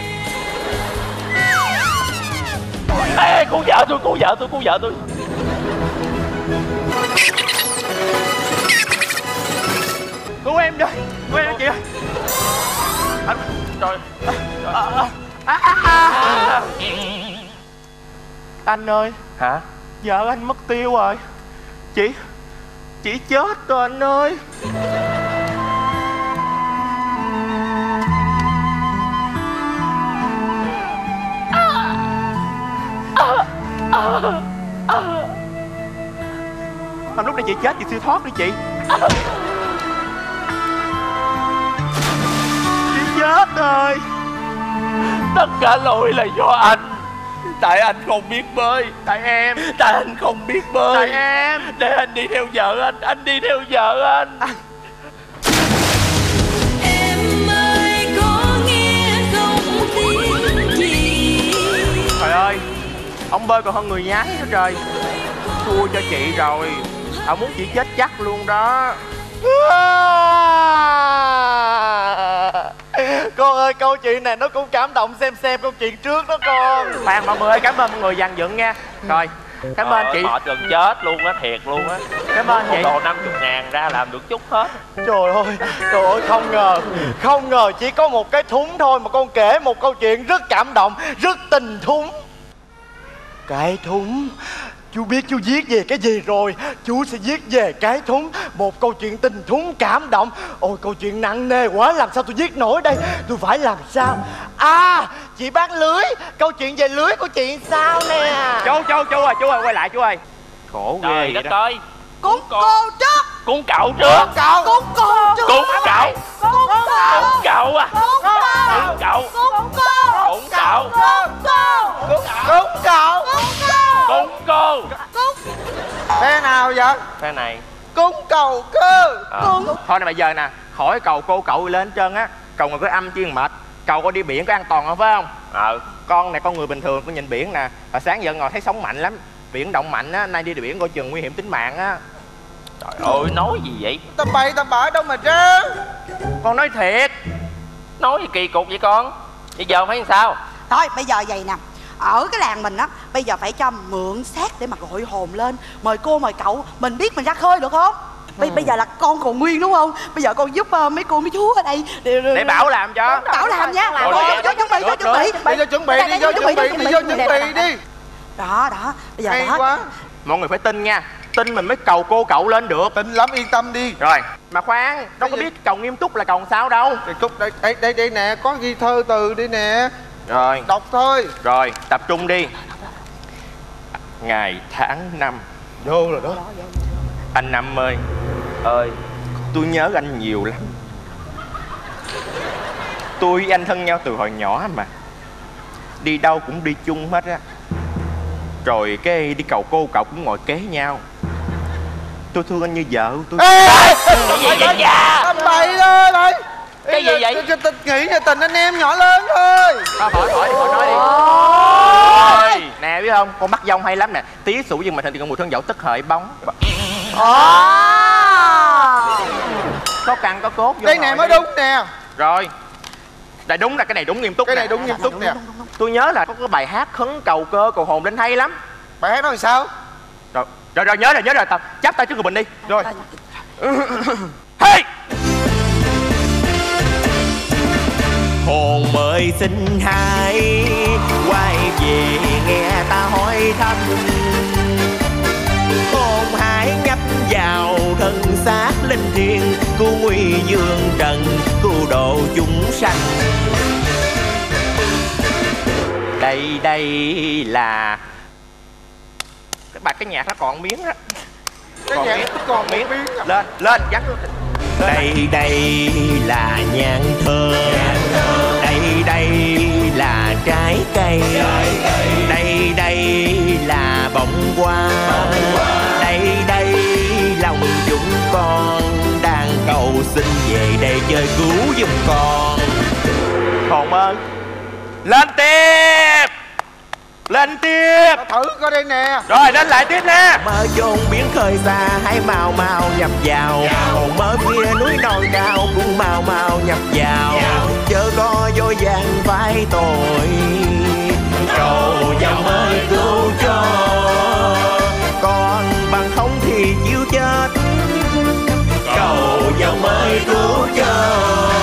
Ê, cứu vợ tôi. Cứu em với chị ơi. Trời. Anh ơi. Hả? Vợ anh mất tiêu rồi. Chị chết rồi anh ơi. Hôm lúc này chị chết, chị siêu thoát đi chị. Chị chết rồi. Tất cả lỗi là do anh. Tại anh không biết bơi. Tại em. Tại anh không biết bơi. Tại em. Để anh đi theo vợ anh đi theo vợ anh. Em ơi, có nghe không tiếng gì? Trời ơi, ông bơi còn hơn người nhái nữa trời. Thua cho chị rồi. Ông muốn chị chết chắc luôn đó. Con ơi, câu chuyện này nó cũng cảm động xem câu chuyện trước đó con. Khoan mọi người ơi, cảm ơn mọi người dàn dựng nha. Rồi, cảm ơn chị. Mệt gần chết luôn á, thiệt luôn á. Cảm ơn chị. Đồ 50.000 ra làm được chút hết. Trời ơi, không ngờ chỉ có một cái thúng thôi mà con kể một câu chuyện rất cảm động, rất tình thúng. Cái thúng. Chú biết chú viết về cái gì rồi. Chú sẽ viết về cái thúng. Một câu chuyện tình thúng cảm động. Ôi câu chuyện nặng nề quá, làm sao tôi viết nổi đây. Tôi phải làm sao. À, chị Bác Lưới. Câu chuyện về lưới của chị sao nè. Chú ơi, quay lại chú ơi. Khổ ghê đất ơi. Cúng cô trước. Cúng cậu trước. Cúng cô trước. Cúng cậu. Cúng cậu à. Cúng cậu. Cúng cô. Cúng cậu. Cúng cậu. Cúng cô. Phe nào vậy? Phe này. Cúng cầu cơ. Thôi này bây giờ nè, khỏi cầu cô cậu lên hết trơn á. Cầu người có âm chiên mệt. Cầu có đi biển có an toàn không phải không? Con này con người bình thường, con nhìn biển nè. Và sáng giờ ngồi thấy sóng mạnh lắm. Biển động mạnh á, nay đi biển coi chừng nguy hiểm tính mạng á. Trời ơi, nói gì vậy? Tầm bậy tầm bạ đâu mà ra. Con nói thiệt. Nói gì kỳ cục vậy con? Bây giờ phải làm sao? Thôi bây giờ vậy nè, ở cái làng mình á, bây giờ phải cho mượn xác để mà gọi hồn lên. Mời cô mời cậu, mình biết mình ra khơi được không? Bây giờ là con còn nguyên đúng không? Bây giờ con giúp mấy cô mấy chú ở đây để Bảo làm cho. Bảo làm nha. Chuẩn bị. Đi vô chuẩn bị đi. Đó, bây giờ hay đó. Quá. Mọi người phải tin nha. Tin mình mới cầu cô cậu lên được. Tin lắm, yên tâm đi. Rồi, mà khoan, đâu có biết cầu nghiêm túc là cầu sao đâu. Đây nè, có ghi thơ từ đi nè. Rồi. Đọc thôi. Rồi, tập trung đi. Ngày tháng năm. Vô rồi đó. Anh Năm ơi. Tôi nhớ anh nhiều lắm. Tôi với anh thân nhau từ hồi nhỏ mà. Đi đâu cũng đi chung hết á. Rồi cái đi cầu cô cậu cũng ngồi kế nhau. Tôi thương anh như vợ tôi. Cái gì vậy dạ? Tầm bậy thôi bậy. Cái gì vậy? Tôi nghĩ là tình anh em nhỏ lớn thôi. Khỏi nói đi. Nè biết không, con bắt dông hay lắm nè. Tí sủ nhưng mà thành thì con mùi thân dẫu tức hợi bóng. Có căn có cốt. Đây nè mới đúng nè. Rồi. Đây đúng là cái này đúng nghiêm túc. Cái này đúng nghiêm túc nè. Tôi nhớ là có cái bài hát khấn cầu cơ cầu hồn lên hay lắm. Bài hát đó làm sao? Rồi nhớ rồi tập chắp tay trước người mình đi. Rồi. Hey! Hồn ơi xin hãy quay về nghe ta hỏi thăm. Hồn hãy nhập vào thân xác linh thiêng, cứu nguy dương trần, cứu độ chúng sanh. Đây là cái nhạc nó còn miếng đó. Còn miếng. Lên dắt luôn. Đây là nhang thơ. Đây là trái cây. Đây là bông hoa. Đây lòng chúng con đang cầu xin về đây chơi cứu giùm con. Hồn ơi, lên tiếp. Lên tiếp. Thử coi đây nè. Rồi lên lại tiếp nè. Mơ chôn biển khơi xa, hãy mau nhập vào. Hồn mơ kia núi non cao cũng mau nhập vào. Chớ có dối gian phải tội, cầu dòng ơi cứu cho con, bằng không thì chịu chết. Cầu dòng ơi cứu cho.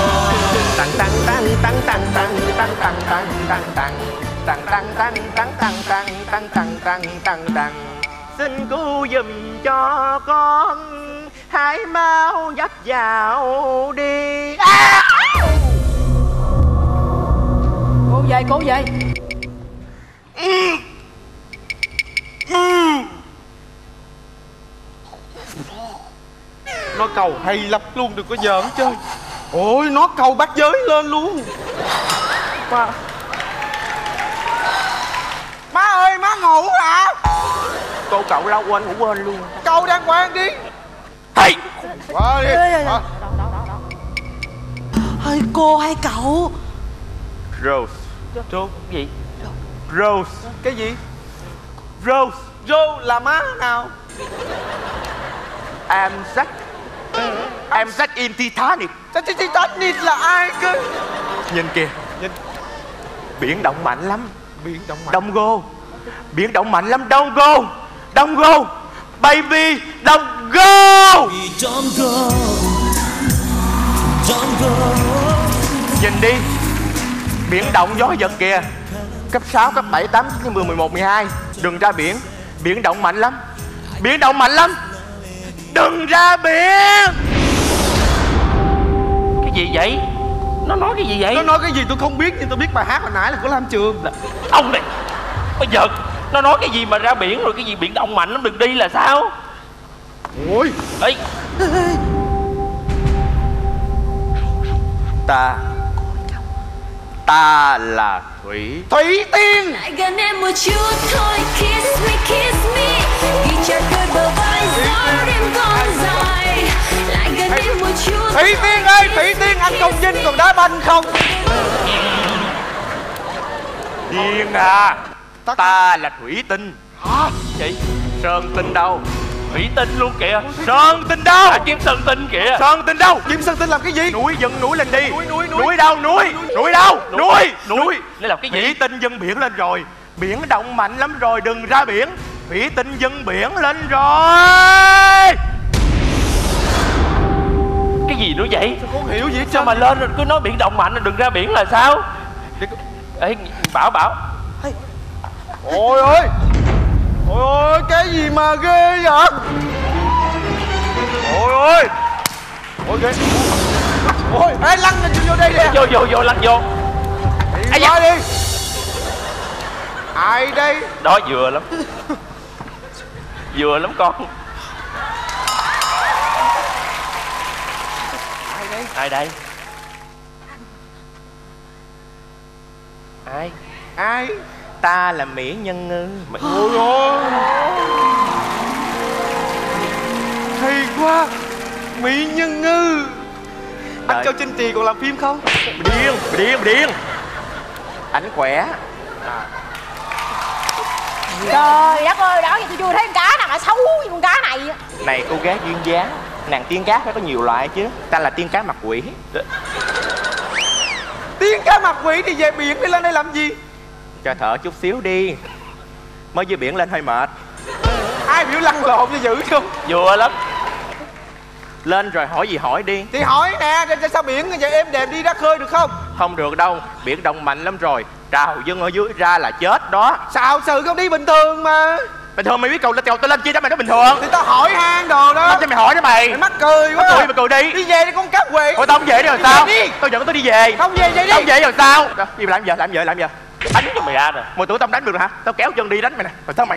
Xin cứu giùm cho con, hãy mau dắt vào đi. Cô về. Nó cầu hay lắm luôn, đừng có giỡn chơi. Ôi nó cầu bắt giới lên luôn. Má ơi, má ngủ hả? Cô cậu lâu quên ngủ quên luôn. Câu đang quan đi. Hey! Qua đi. Ơi cô hay cậu? Rose. Rose gì? Rose. Cái gì? Rose. Rose là má nào? Em Jack in Titanic. Titanic là ai cơ? Nhìn kìa. Nhìn. Biển động mạnh lắm. Biển động mạnh. Đông go. Biển động mạnh lắm. Đông go. Baby, don't go. Don't go. Nhìn đi. Biển động gió giật kìa. Cấp 6, cấp 7, 8, 9, 10, 11, 12. Đừng ra biển, biển động mạnh lắm. Biển động mạnh lắm. Đừng ra biển. Cái gì vậy? Nó nói cái gì vậy? Nó nói cái gì tôi không biết, nhưng tôi biết bài hát hồi nãy là của Lam Trường. Ông này, bây giờ nó nói cái gì mà ra biển rồi cái gì biển động mạnh lắm đừng đi là sao? Ôi Ê. Ta là Thủy Tiên. Lại gần em một chút thôi, kiss me ghi chặt đôi bờ vai gió đêm còn dài. Lại gần em một chút. Thủy Tiên ơi, Thủy Tiên, anh Công Vinh còn đá banh không? Tiên à, ta là Thủy Tinh. Chị, Sơn Tinh đâu? Thủy Tinh luôn kìa. Sơn Tinh đâu? Kiếm Sơn Tinh kìa. Sơn Tinh đâu? Kiếm Sơn Tinh làm cái gì? Núi dâng núi lên đi. Núi đâu? Núi đâu? Núi để làm cái gì? Thủy Tinh dâng biển lên rồi. Biển động mạnh lắm rồi, đừng ra biển. Thủy Tinh dâng biển lên rồi. Cái gì nữa vậy? Sao không hiểu gì hết sao mà lên rồi cứ nói biển động mạnh rồi đừng ra biển là sao? Ê, Bảo. Ôi ơi, ôi ôi, cái gì mà ghê vậy? Ôi ôi, ôi ghê. Ôi, ê, lăn vô đây nè. Vô lăn vô. Đi qua đi. Ai đây? Đó vừa lắm. Vừa lắm con. Ai đây? Ai? Ta là Mỹ Nhân Ngư. Ôi ôi, hay quá. Mỹ Nhân Ngư. Anh Châu Tinh Trì còn làm phim không? Điên. Ảnh khỏe. Trời đất ơi, đó giờ tôi chưa thấy con cá nào mà xấu như con cá này. Này cô gái duyên dáng, nàng tiên cá phải có nhiều loại chứ. Ta là tiên cá mặt quỷ. Tiên cá mặt quỷ thì về biển đi, lên đây làm gì? Cho thở chút xíu đi. Mới dưới biển lên hơi mệt. Ai biểu lăn lộn cho dữ không? Vừa lắm. Lên rồi hỏi gì hỏi đi. Thì hỏi nè, sao biển vậy em đẹp đi ra khơi được không? Không được đâu, biển động mạnh lắm rồi. Trào dâng ở dưới ra là chết đó. Sao sự không đi bình thường mà. Bình thường mày biết cầu tôi lên chi đó mày nói bình thường. Thì tao hỏi hang đồ đó. Không cho mày hỏi đó mày. Mày mắc cười quá. Mày cười đi. Đi về đi con cá quỷ. Ôi tao không về đi rồi đi sao? Đi. Tao dẫn tôi đi về. Không về vậy đi. Không về rồi sao? Đi làm giờ. Đánh cho mày ra nè. Mày tưởng tao đánh được hả? Tao kéo chân đi đánh mày nè. Rồi sao mày?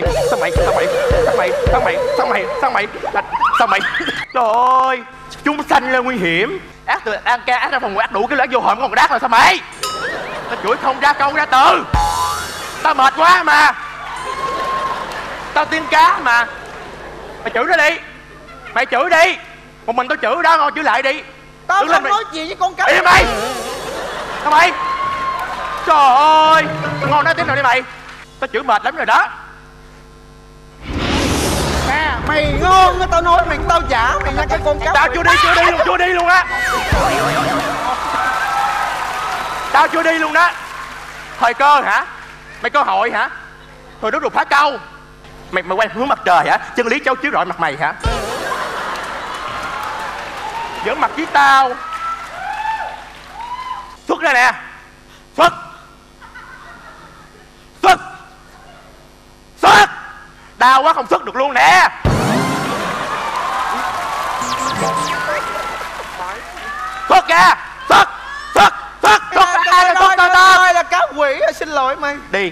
Trời ơi, chúng sanh là nguy hiểm. Ác từ ác ra phòng ác đủ cái lẽ vô hòm còn đát rồi sao mày? Tao chửi không ra câu ra từ. Tao mệt quá mà. Tao tiên cá mà. Mày chửi nó đi. Mày chửi đi. Một mình tao chửi đó, ngồi chửi lại đi. Tao không nói chuyện với con cá. Im mày. Sao mày? Trời ơi, ngon nói tiếng nào đi mày. Tao chửi mệt lắm rồi đó. À, mày ngon á, tao nói mày tao giả mày là cái con cá. Tao chưa đi luôn á. Tao chưa đi luôn đó. Thời cơ hả? Mày cơ hội hả? Thôi đốt đục phá câu. Mày quay hướng mặt trời hả? Chân lý cháu chiếu rọi mặt mày hả? Giỡn mặt với tao. Xuất ra nè. Xuất. Đau quá không xuất được luôn nè. Xuất ra. Xuất ai là cá quỷ. Xin lỗi mày. Đi.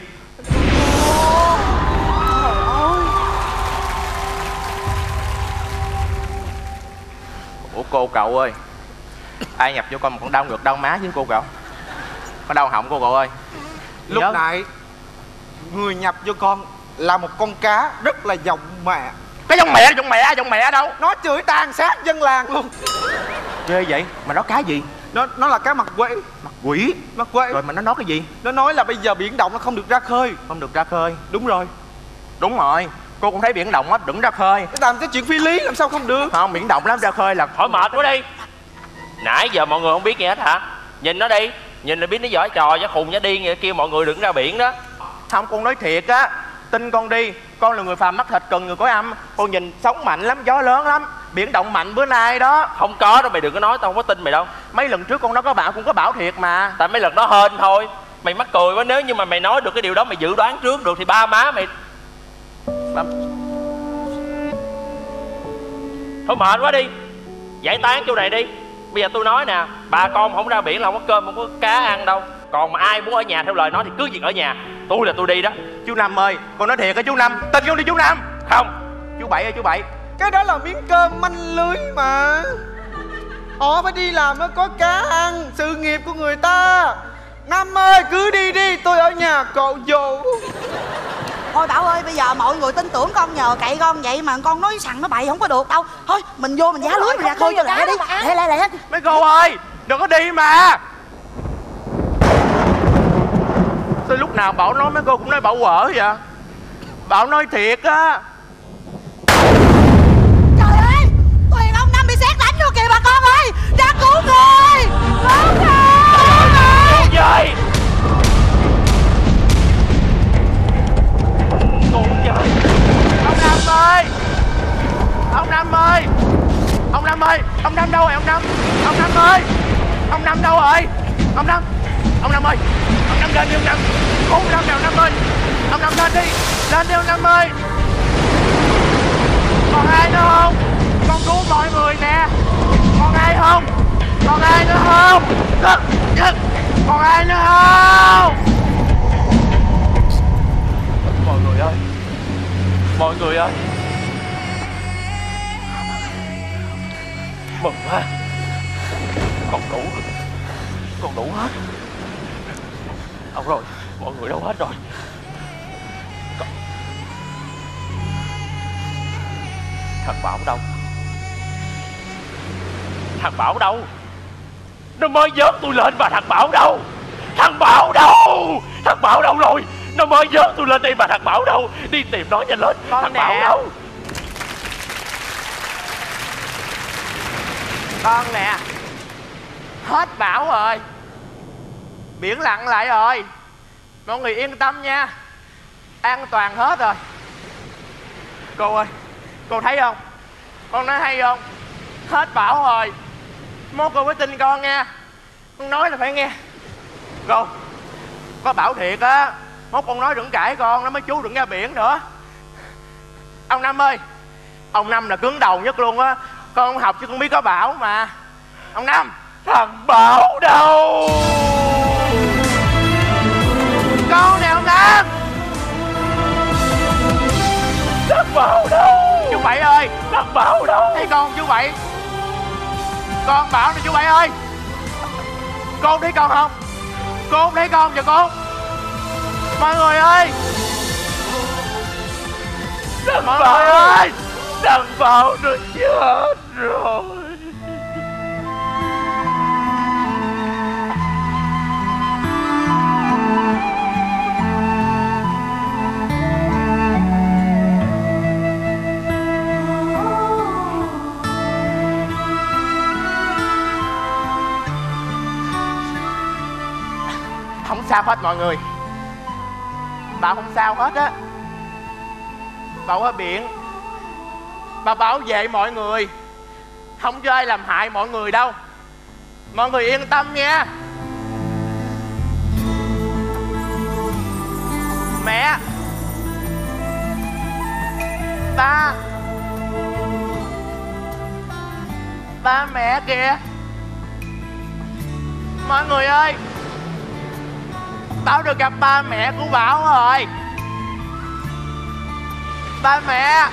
Ủa cô cậu ơi, ai nhập vô con một con đau ngực đau má với cô cậu? Con đau họng cô cậu ơi. Lúc nãy người nhập vô con là một con cá rất là giọng mẹ. Cái giọng mẹ đâu? Nó chửi tàn sát dân làng luôn. Ghê vậy? Mà nó cá gì? Nó là cá mặt quỷ. Mặt quỷ? Mặt quỷ. Rồi mà nó nói cái gì? Nó nói là bây giờ biển động nó không được ra khơi. Không được ra khơi? Đúng rồi. Đúng rồi. Cô cũng thấy biển động á, đừng ra khơi. Làm cái chuyện phi lý làm sao không được. Không, biển động lắm, ra khơi là thôi mệt quá đi. Nãy giờ mọi người không biết gì hết hả? Nhìn nó đi. Nhìn là biết nó giỏi trò giá khùng giá điên vậy, kêu mọi người đừng ra biển đó. Không, con nói thiệt á. Tin con đi. Con là người phàm mắt thịt cần người có âm. Con nhìn sóng mạnh lắm, gió lớn lắm. Biển động mạnh bữa nay đó. Không có đâu, mày đừng có nói, tao không có tin mày đâu. Mấy lần trước con nó có bảo, cũng có bảo thiệt mà. Tại mấy lần đó hên thôi. Mày mắc cười quá, nếu như mà mày nói được cái điều đó, mày dự đoán trước được thì ba má mày Thôi mệt quá đi, giải tán chỗ này đi. Bây giờ tôi nói nè, bà con không ra biển là không có cơm, không có cá ăn đâu. Còn mà ai muốn ở nhà theo lời nói thì cứ việc ở nhà. Tôi là tôi đi đó. Chú Năm ơi, con nói thiệt á chú Năm. Tin không đi chú Năm? Không. Chú Bảy ơi chú Bảy, cái đó là miếng cơm manh lưới mà. Họ phải đi làm mới có cá ăn, sự nghiệp của người ta. Năm ơi cứ đi đi, tôi ở nhà cậu dỗ. Thôi Bảo ơi, bây giờ mọi người tin tưởng con nhờ cậy con vậy mà con nói sằng nó bậy không có được đâu. Thôi mình vô mình giá lưới mình ra khơi cho lẹ đi. Lẹ. Mấy cô ơi, đừng có đi mà. Sao lúc nào Bảo nói mấy cô cũng nói Bảo quở vậy? Bảo nói thiệt á. Trời ơi, Tuyền ông Năm bị sét đánh vô kìa bà con ơi. Ra cứu người. Cứu người. Dời. Con dời. Ông Năm ơi. Ông Năm ơi. Ông Năm ơi. Ông Năm đâu rồi ông Năm? Ông Năm ơi. Ông Năm đâu rồi? Ông Năm. Ông Năm ơi. Ông Năm lên đi ông Năm. Cứu ông Năm nào Năm ơi. Ông Năm lên đi. Lên đi ông Năm ơi. Còn ai nữa không? Con cứu mọi người nè. Còn ai không? Còn ai nữa không? Còn ai nữa không? Mọi người ơi. Mọi người ơi. Mừng quá. Còn đủ. Còn đủ hết. Đâu rồi? Mọi người đâu hết rồi? Thằng Bảo đâu? Thằng Bảo đâu? Nó mới vớt tôi lên mà thằng Bảo đâu? Thằng Bảo đâu? Thằng Bảo đâu rồi? Nó mới vớt tôi lên đây mà thằng Bảo đâu? Đi tìm nó nhanh lên. Thằng Bảo đâu? Con nè. Hết bão rồi. Biển lặng lại rồi. Mọi người yên tâm nha. An toàn hết rồi. Cô ơi, cô thấy không? Con nói hay không? Hết bão rồi. Mốt cô phải tin con nha. Con nói là phải nghe. Cô, có bão thiệt á. Mốt con nói đừng cãi con. Nó mấy chú đừng ra biển nữa. Ông Năm ơi. Ông Năm là cứng đầu nhất luôn á. Con không học chứ con biết có bão mà. Ông Năm. Thằng Bảo đâu? Con nè ông Năm. Thằng Bảo đâu? Chú Bảy ơi. Thằng Bảo đâu? Thấy con chú Bảy. Con Bảo nè chú Bảy ơi. Cô thấy con không? Cô thấy con chưa cô? Mọi người ơi. Thằng Bảo ơi. Thằng Bảo nó chết rồi. Không sao hết mọi người. Bảo không sao hết á. Bảo ở biển. Bà bảo vệ mọi người. Không cho ai làm hại mọi người đâu. Mọi người yên tâm nha. Mẹ. Ba. Ba mẹ kìa. Mọi người ơi. Bảo được gặp ba mẹ của Bảo rồi. Ba mẹ.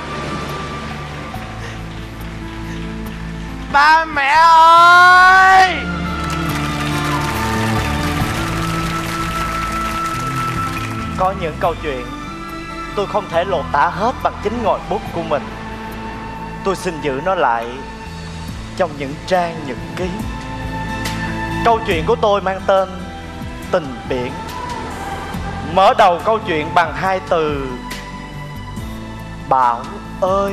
Ba mẹ ơi. Có những câu chuyện tôi không thể lột tả hết bằng chính ngòi bút của mình. Tôi xin giữ nó lại trong những trang nhật ký. Câu chuyện của tôi mang tên Tình Biển. Mở đầu câu chuyện bằng hai từ Bảo ơi.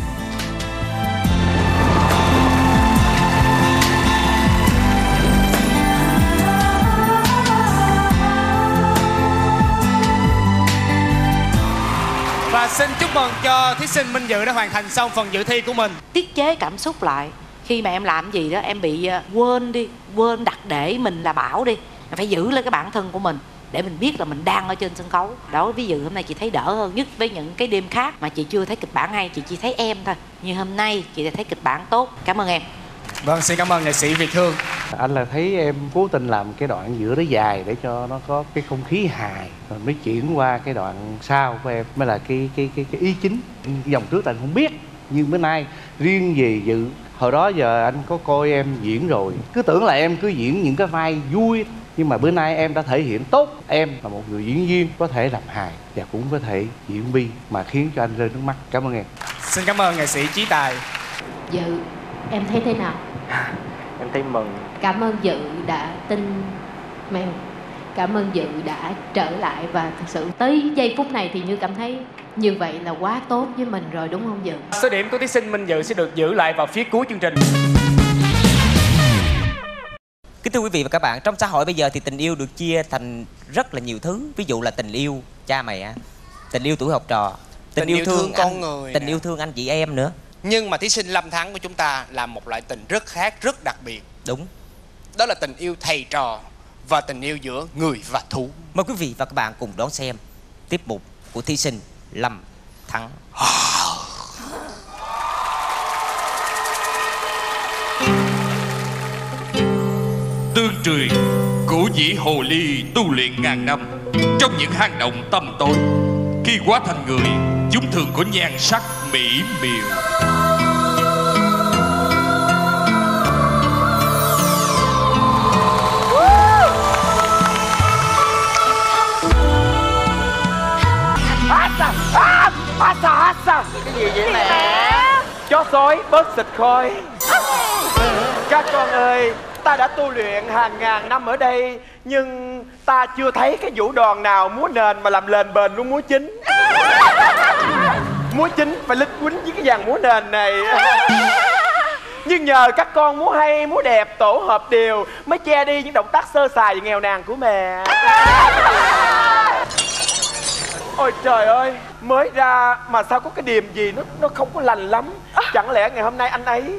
Và xin chúc mừng cho thí sinh Minh Dự đã hoàn thành xong phần dự thi của mình. Tiết chế cảm xúc lại. Khi mà em làm gì đó em bị quên đi, quên đặt để mình là Bảo đi. Phải giữ lên cái bản thân của mình. để mình biết là mình đang ở trên sân khấu đó. Ví dụ hôm nay chị thấy đỡ hơn nhất với những cái đêm khác mà chị chưa thấy kịch bản hay, chị chỉ thấy em thôi, nhưng hôm nay chị đã thấy kịch bản tốt. Cảm ơn em. Vâng, xin cảm ơn nghệ sĩ Việt Hương. Anh là thấy em cố tình làm cái đoạn giữa đó dài để cho nó có cái không khí hài, rồi mới chuyển qua cái đoạn sau của em mới là cái ý chính. Dòng trước anh không biết, nhưng bữa nay riêng về Dự, hồi đó giờ anh có coi em diễn rồi, cứ tưởng là em cứ diễn những cái vai vui, nhưng mà bữa nay em đã thể hiện tốt. Em là một người diễn viên có thể làm hài và cũng có thể diễn bi mà khiến cho anh rơi nước mắt. Cảm ơn em. Xin cảm ơn nghệ sĩ Chí Tài. Dự, em thấy thế nào? Em thấy mừng. Cảm ơn Dự đã tin mang. Cảm ơn Dự đã trở lại, và thực sự tới giây phút này thì Như cảm thấy như vậy là quá tốt với mình rồi, đúng không Dự? Số điểm của thí sinh Minh Dự sẽ được giữ lại vào phía cuối chương trình. Kính thưa quý vị và các bạn, trong xã hội bây giờ thì tình yêu được chia thành rất là nhiều thứ. Ví dụ là tình yêu cha mẹ, tình yêu tuổi học trò, tình yêu thương con người, tình yêu thương anh chị em nữa. Nhưng mà thí sinh Lâm Thắng của chúng ta là một loại tình rất khác, rất đặc biệt. Đúng. Đó là tình yêu thầy trò và tình yêu giữa người và thú. Mời quý vị và các bạn cùng đón xem tiếp mục của thí sinh Lâm Thắng. Tương truyền cổ dĩ hồ ly tu luyện ngàn năm, trong những hang động tăm tối, khi hóa thành người, chúng thường có nhan sắc mỹ miều. Cái gì vậy mẹ? Chó sói bớt xịt khói. Các con ơi, ta đã tu luyện hàng ngàn năm ở đây, nhưng ta chưa thấy cái vũ đoàn nào múa nền mà làm lền bền luôn múa chính. Múa chính phải lít quýnh với cái dàn múa nền này. Nhưng nhờ các con múa hay, múa đẹp, tổ hợp đều mới che đi những động tác sơ sài và nghèo nàn của mẹ. Ôi trời ơi, mới ra mà sao có cái điềm gì nó không có lành lắm. Chẳng lẽ ngày hôm nay anh ấy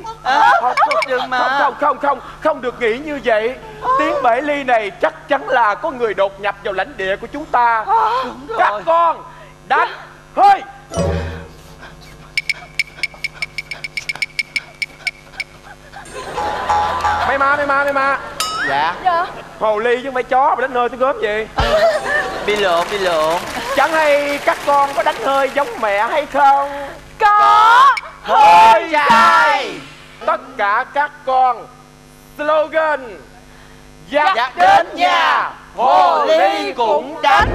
không được nghĩ như vậy. Tiếng bể ly này chắc chắn là có người đột nhập vào lãnh địa của chúng ta. Các con đánh hơi. Mày ma. Dạ. Hồ ly chứ không phải chó mà đánh hơi tiếng gớm gì. Bị lộn. Chẳng hay các con có đánh hơi giống mẹ hay không? Có. Hơi dài. Tất cả các con slogan: giặc đến nhà, hồ ly cũng đánh.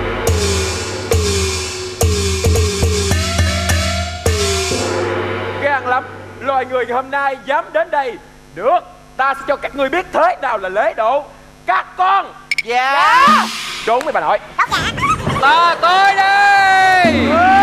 Gan lắm, loài người ngày hôm nay dám đến đây. Được, ta sẽ cho các ngươi biết thế nào là lễ độ. Các con. Dạ. Trốn mấy bà nội. Ta tới đây.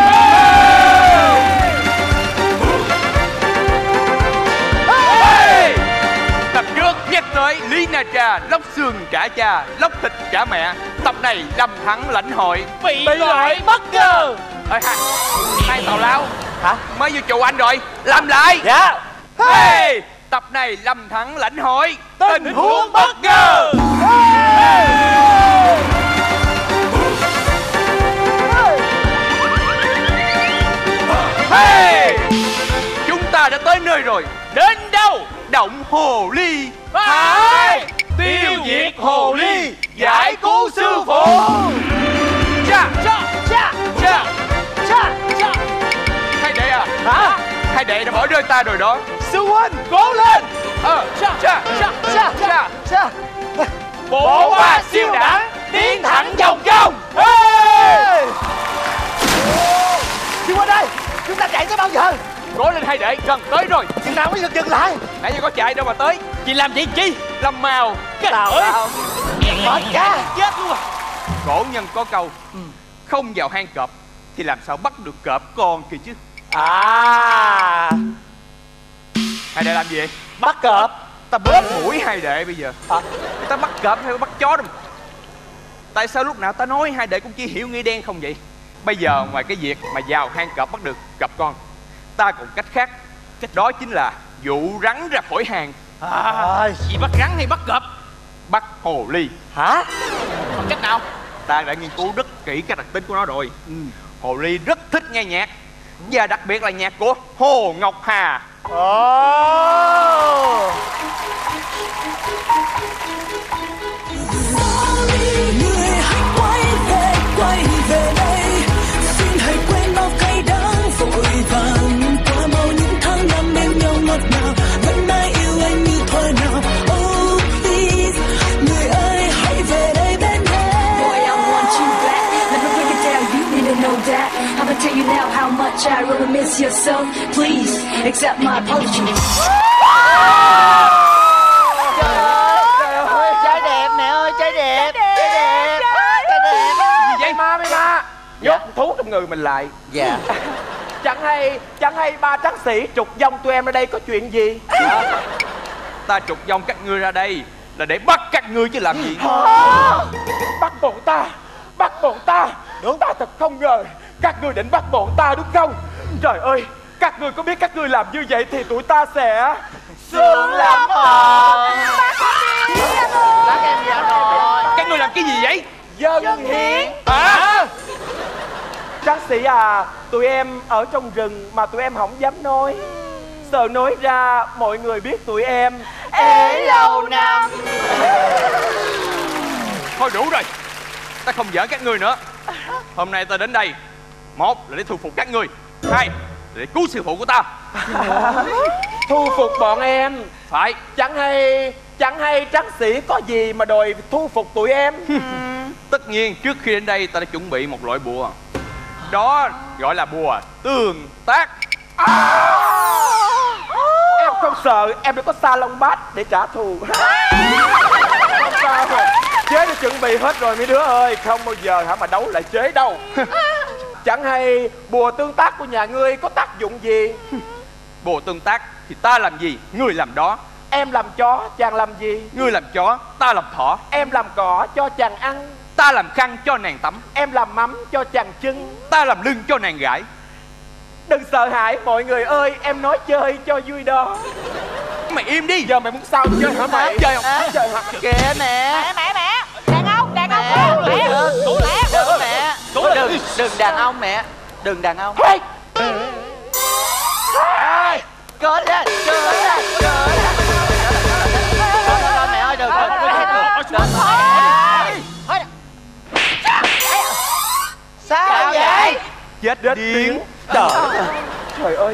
Tập trước nhắc tới Lý Na Tra, lóc xương trả cha, lóc thịt trả mẹ. Tập này Lâm Thắng lãnh hội bị loại bất ngờ. Ê, hai tào lao hả? Mới vừa trụ anh rồi, làm lại. Dạ. Hey, tập này Lâm Thắng lãnh hội tình huống bất ngờ. Hey, chúng ta đã tới nơi rồi. Đến đâu? Động hồ ly. Phải. Tiêu diệt hồ ly, giải cứu sư phụ. Cha. Hai đệ à? Hả? Hai đệ đã bỏ rơi ta rồi đó. Sư huynh, cố lên. Cha. Bộ hoa siêu đẳng tiến thẳng vòng công. Đi qua đây, chúng ta chạy tới bao giờ? Cố lên hai đệ, gần tới rồi. Chừng nào mới được dừng lại? Nãy giờ có chạy đâu mà tới. Chị làm gì chi? Làm màu. Tao mệt cha, chết luôn. Cổ nhân có câu không vào hang cọp thì làm sao bắt được cọp con kìa chứ. Hai đệ làm gì vậy? Bắt cọp. Ta bóp mũi hai đệ bây giờ. Ta bắt cọp hay bắt chó đâu. Tại sao lúc nào ta nói hai đệ cũng chỉ hiểu nghĩa đen không vậy? Bây giờ ngoài cái việc mà vào hang cọp bắt được cọp con, ta còn cách khác. Cách đó chính là dụ rắn ra khỏi hang. Chị bắt rắn hay bắt cọp? Bắt hồ ly. Hả? Bằng cách nào? ta đã nghiên cứu rất kỹ các đặc tính của nó rồi. Hồ ly rất thích nghe nhạc, và đặc biệt là nhạc của Hồ Ngọc Hà. Người hãy quay về đây, xin hãy quên bao cay đắng vội vàng qua mau những tháng năm bên nhau ngọt ngào, vẫn mãi yêu anh như thuở nào. Oh please, người ơi hãy về đây bên em. Boy, I want you back. Let me break it down, you need to know that. I'ma tell you now how much I really miss you, so please accept my apology. Trai đẹp mẹ ơi, trai đẹp. Gì vậy ma mấy ma? Nhốt thú trong người mình lại. Dạ. Chẳng hay ba tráng sĩ trục vong tụi em ở đây có chuyện gì? Ta trục vong các ngươi ra đây là để bắt các ngươi chứ làm gì. Bắt bọn ta. Đúng. Ta thật không ngờ các ngươi định bắt bọn ta đúng không? Trời ơi, các ngươi có biết các ngươi làm như vậy thì tụi ta sẽ Sướng lắm hả? Bác em dạ rồi. Các ngươi làm cái gì vậy? Dân hiến. Tráng sĩ à, tụi em ở trong rừng mà tụi em không dám nói. Sợ nói ra mọi người biết tụi em ế lâu năm. Thôi đủ rồi, ta không giỡn các ngươi nữa. Hôm nay ta đến đây, một là để thu phục các ngươi, hai là để cứu sư phụ của ta. Thu phục bọn em? Phải. Chẳng hay tráng sĩ có gì mà đòi thu phục tụi em? Tất nhiên trước khi đến đây ta đã chuẩn bị một loại bùa. Đó gọi là bùa tương tác. Em không sợ, em đã có sa long bát để trả thù. Không sao rồi, chế đã chuẩn bị hết rồi mấy đứa ơi. Không bao giờ mà đấu lại chế đâu. Chẳng hay bùa tương tác của nhà ngươi có tác dụng gì? Bùa tương tác thì ta làm gì, ngươi làm đó. Em làm chó, chàng làm gì? Ngươi làm chó, ta làm thỏ. Em làm cỏ cho chàng ăn. Ta làm khăn cho nàng tắm. Em làm mắm cho chàng chưng. Ta làm lưng cho nàng gãi. Đừng sợ hãi mọi người ơi, em nói chơi cho vui đó. Mày im đi. Giờ mày muốn sao chơi hả mày? Chơi không? Chơi hả? Kìa mẹ. Mẹ đàn ông Mẹ. Đừng đàn ông mẹ. Đừng đàn ông. Cớ lên. Mẹ ơi đừng. Sao vậy? Chết điếng. Trời ơi,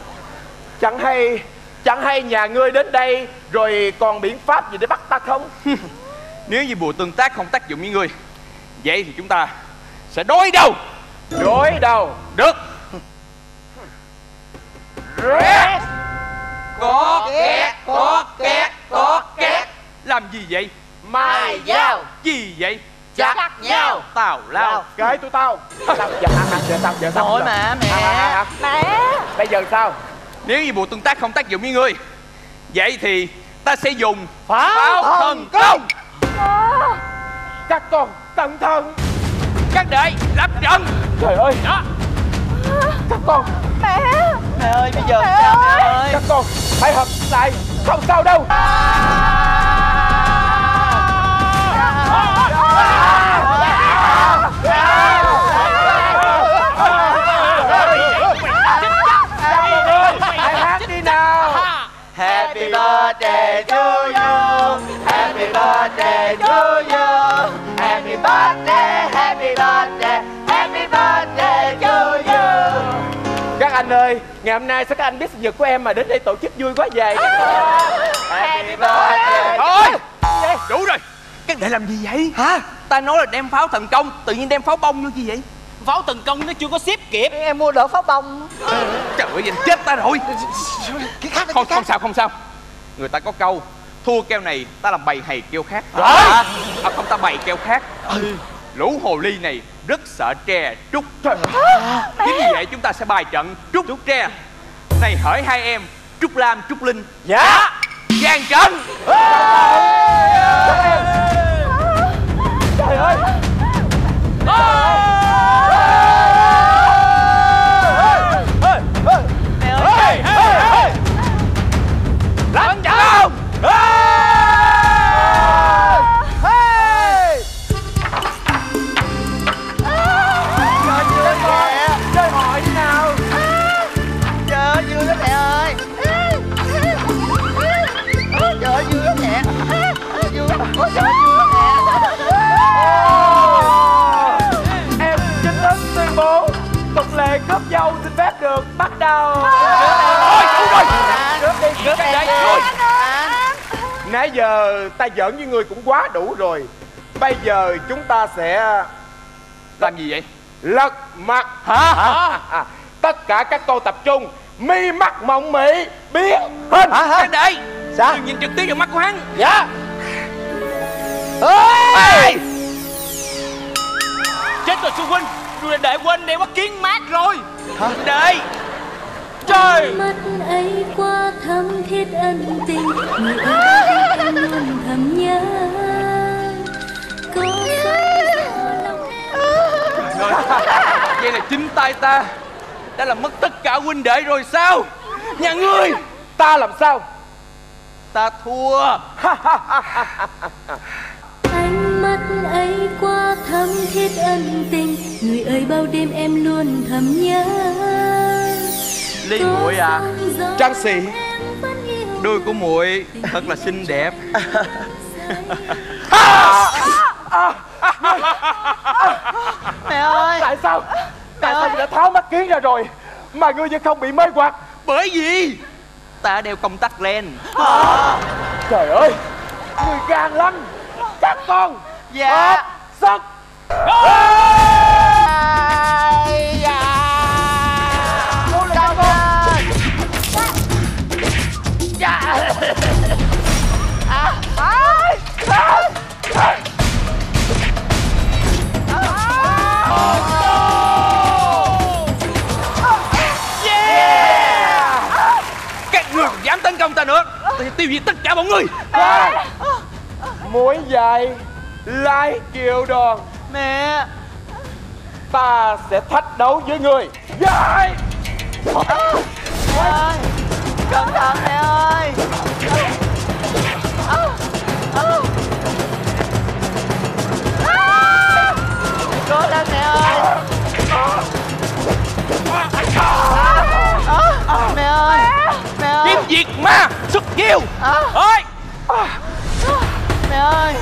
chẳng hay nhà ngươi đến đây rồi còn biện pháp gì để bắt ta không? Nếu như bùa tương tác không tác dụng với ngươi, vậy thì chúng ta sẽ đối đầu. Đối đầu? Được. Rét. Có két. Làm gì vậy? Mài dao. Gì vậy? Chặt nhau. Tào lao. Cái tụi tao. Giờ sao? Thôi mà mẹ. Bây giờ sao? Nếu như bùa tương tác không tác dụng với ngươi, vậy thì ta sẽ dùng pháo thần công. Các con cẩn thận. Các đệ lập trận. Trời ơi. Đó. Các con. Mẹ ơi bây giờ sao mẹ ơi? Các con hãy hợp lại. Không sao đâu. Hãy hát đi nào. Happy birthday to you. Happy birthday to you. Happy birthday, happy birthday, happy birthday to you. Các anh ơi, ngày hôm nay sao các anh biết sinh nhật của em mà đến đây tổ chức vui quá vậy? Happy birthday. Thôi, đủ rồi. Các đệ làm gì vậy? Hả? Ta nói là đem pháo thần công, tự nhiên đem pháo bông như gì vậy? Pháo thần công nó chưa có ship kịp. Em mua đỡ pháo bông. Trời ơi, anh chết ta rồi. Không sao. Người ta có câu thua keo này ta làm bày hầy keo khác. Không, ta bày keo khác. Lũ hồ ly này rất sợ tre trúc. Chính vì vậy chúng ta sẽ bài trận trúc tre. Này hỡi hai em Trúc Lam, Trúc Linh. Dạ. Giang trận. Trời ơi. Làm trận. nãy giờ ta giỡn với ngươi cũng quá đủ rồi. Bây giờ chúng ta sẽ làm gì vậy? Lật mặt. Hả? Tất cả các cô tập trung, mi mắt mộng mị, biến hình. Anh đây. Sao? Đừng nhìn trực tiếp vào mắt của hắn. Dạ. Ê! Chết rồi sư huynh, rồi để quên đeo mắt kiến mát rồi. Hả? Đây. Trời. Mắt ấy qua thắm thiết ân tình, người ơi em luôn thầm nhớ. Có Rồi. Vậy là chính tay ta đã làm mất tất cả huynh đệ rồi sao? Nhà ngươi. Ta làm sao? Ta thua. ánh mắt ấy qua thắm thiết ân tình, người ơi bao đêm em luôn thầm nhớ. Ly muội à, Trang Sĩ, đôi của muội thật là xinh đẹp. Mẹ ơi! Tại sao ngươi đã tháo mắt kiến ra rồi mà ngươi vẫn không bị mê hoặc? Bởi vì ta đeo contact lens. Trời ơi, ngươi gan lắm. Các con. Dạ. Hợp sức. Các ngươi còn dám tấn công ta nữa, ta sẽ tiêu diệt tất cả bọn ngươi. Mũi dài lái kiệu đòn. Mẹ, ta sẽ thách đấu với người. Dài. Mẹ ơi, cẩn thận mẹ ơi. Cố lên mẹ ơi. Mẹ ơi, mẹ ơi. Kiếm diệt ma xuất chiêu. Ơi. Mẹ ơi.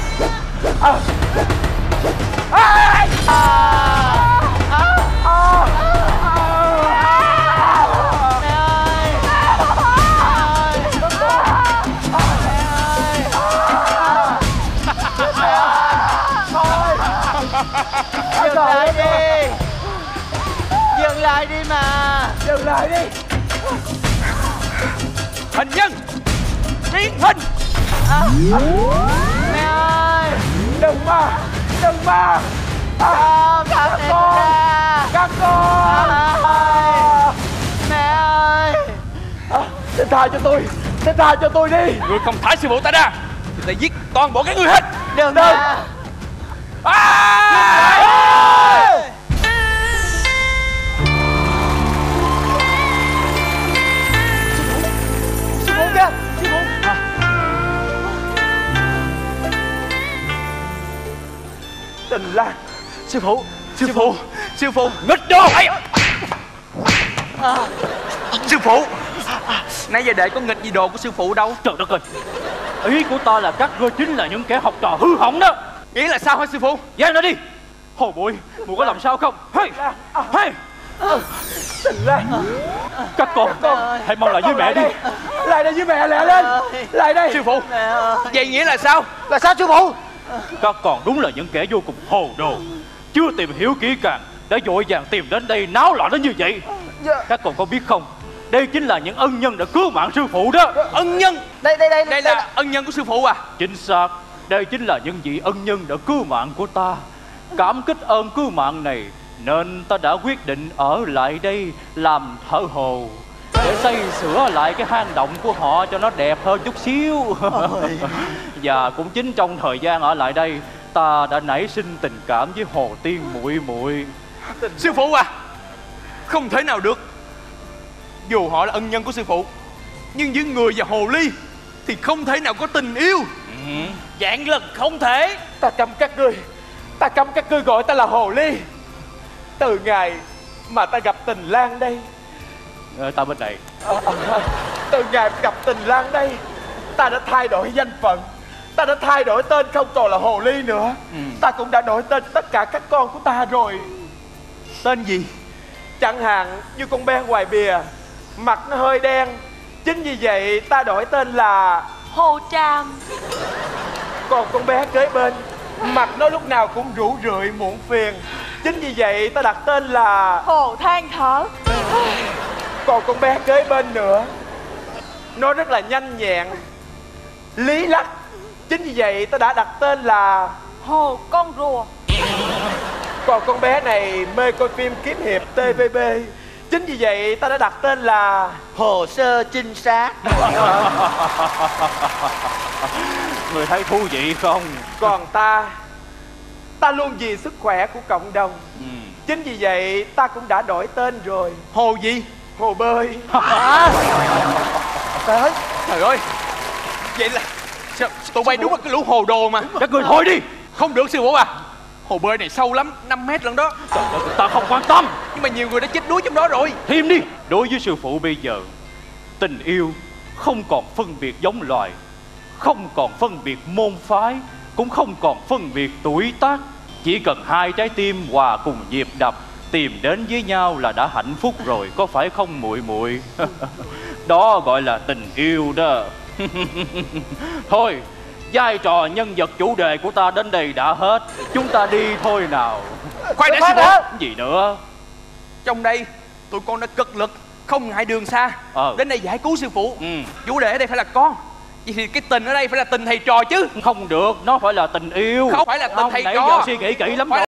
Dừng lại đi. Dừng lại đi mà. Dừng lại đi. Hình nhân biến hình. Mẹ ơi. Đừng mà. Đừng mà. Không, thả mẹ con ra. Các con. Mẹ ơi. Xin tha cho tôi. Xin tha cho tôi đi. Ngươi không thả sư phụ ta ra thì ta giết toàn bộ các ngươi hết. Đừng mà. Sư phụ kìa. Sư phụ. Tình Lan. Sư phụ. Sư phụ. Sư phụ. Nghịch đồ. Sư phụ. Nãy giờ đệ có nghịch gì đồ của sư phụ đâu. Trời đất ơi, ý của ta là các ngươi chính là những kẻ học trò hư hỏng đó. Nghĩa là sao hả sư phụ? Giang nó đi. Hồ muội có làm sao không? Hey, hey. Tình Lan. Các con hãy mau lại với mẹ đi. Lại đây với mẹ, lẹ lên. Lại đây. Sư phụ. Vậy nghĩa là sao? Là sao sư phụ? Các con đúng là những kẻ vô cùng hồ đồ, chưa tìm hiểu kỹ càng đã vội vàng tìm đến đây náo loạn đến như vậy. Các con có biết không, đây chính là những ân nhân đã cứu mạng sư phụ đó. Ân nhân? Đây là ân nhân của sư phụ à? Chính xác, đây chính là những vị ân nhân đã cứu mạng của ta. Cảm kích ơn cứu mạng này nên ta đã quyết định ở lại đây làm thợ hồ, để xây sửa lại cái hang động của họ cho nó đẹp hơn chút xíu. Và cũng chính trong thời gian ở lại đây, ta đã nảy sinh tình cảm với Hồ Tiên muội muội. Sư phụ à, không thể nào được. Dù họ là ân nhân của sư phụ, nhưng với người và hồ ly thì không thể nào có tình yêu. Vạn lần không thể. Ta cấm các ngươi gọi ta là hồ ly. Từ ngày mà ta gặp Tình Lan đây. Ta bên này. Từ ngày gặp Tình Lan đây, ta đã thay đổi danh phận. Ta đã thay đổi tên, không còn là hồ ly nữa. Ta cũng đã đổi tên cho tất cả các con của ta rồi. Tên gì? Chẳng hạn như con bé ngoài bìa, mặt nó hơi đen, chính vì vậy ta đổi tên là Hồ Tràm. Còn con bé kế bên, mặt nó lúc nào cũng rũ rượi muộn phiền. Chính vì vậy ta đặt tên là Hồ Than Thở. Còn con bé kế bên nữa, nó rất là nhanh nhẹn, lý lắc. Chính vì vậy ta đã đặt tên là Hồ Con Rùa. Còn con bé này mê coi phim kiếm hiệp TVB. Chính vì vậy ta đã đặt tên là Hồ Sơ Trinh Sát. Người thấy thú vị không? Còn ta luôn vì sức khỏe của cộng đồng. Chính vì vậy ta cũng đã đổi tên rồi. Hồ gì? Hồ Bơi. Trời ơi, vậy là sao, tụi bay đúng là cái lũ hồ đồ mà. Các người thôi đi. Không được sư phụ à. Hồ bơi này sâu lắm, 5 mét lần đó. Trời ơi, ta không quan tâm. Nhưng mà nhiều người đã chết đuối trong đó rồi. Thêm đi. Đối với sư phụ bây giờ, tình yêu không còn phân biệt giống loài, không còn phân biệt môn phái, cũng không còn phân biệt tuổi tác. Chỉ cần hai trái tim hòa cùng nhịp đập, tìm đến với nhau là đã hạnh phúc rồi, có phải không muội muội? Đó gọi là tình yêu đó. Thôi, vai trò nhân vật chủ đề của ta đến đây đã hết. Chúng ta đi thôi nào. Khoan đã sư phụ. Gì nữa? Trong đây tụi con đã cực lực, không ngại đường xa đến đây giải cứu sư phụ. Chủ đề ở đây phải là con. Vậy thì cái tình ở đây phải là tình thầy trò chứ. Không được, nó phải là tình yêu. Không phải là tình thầy nãy trò. giờ suy nghĩ kỹ lắm rồi.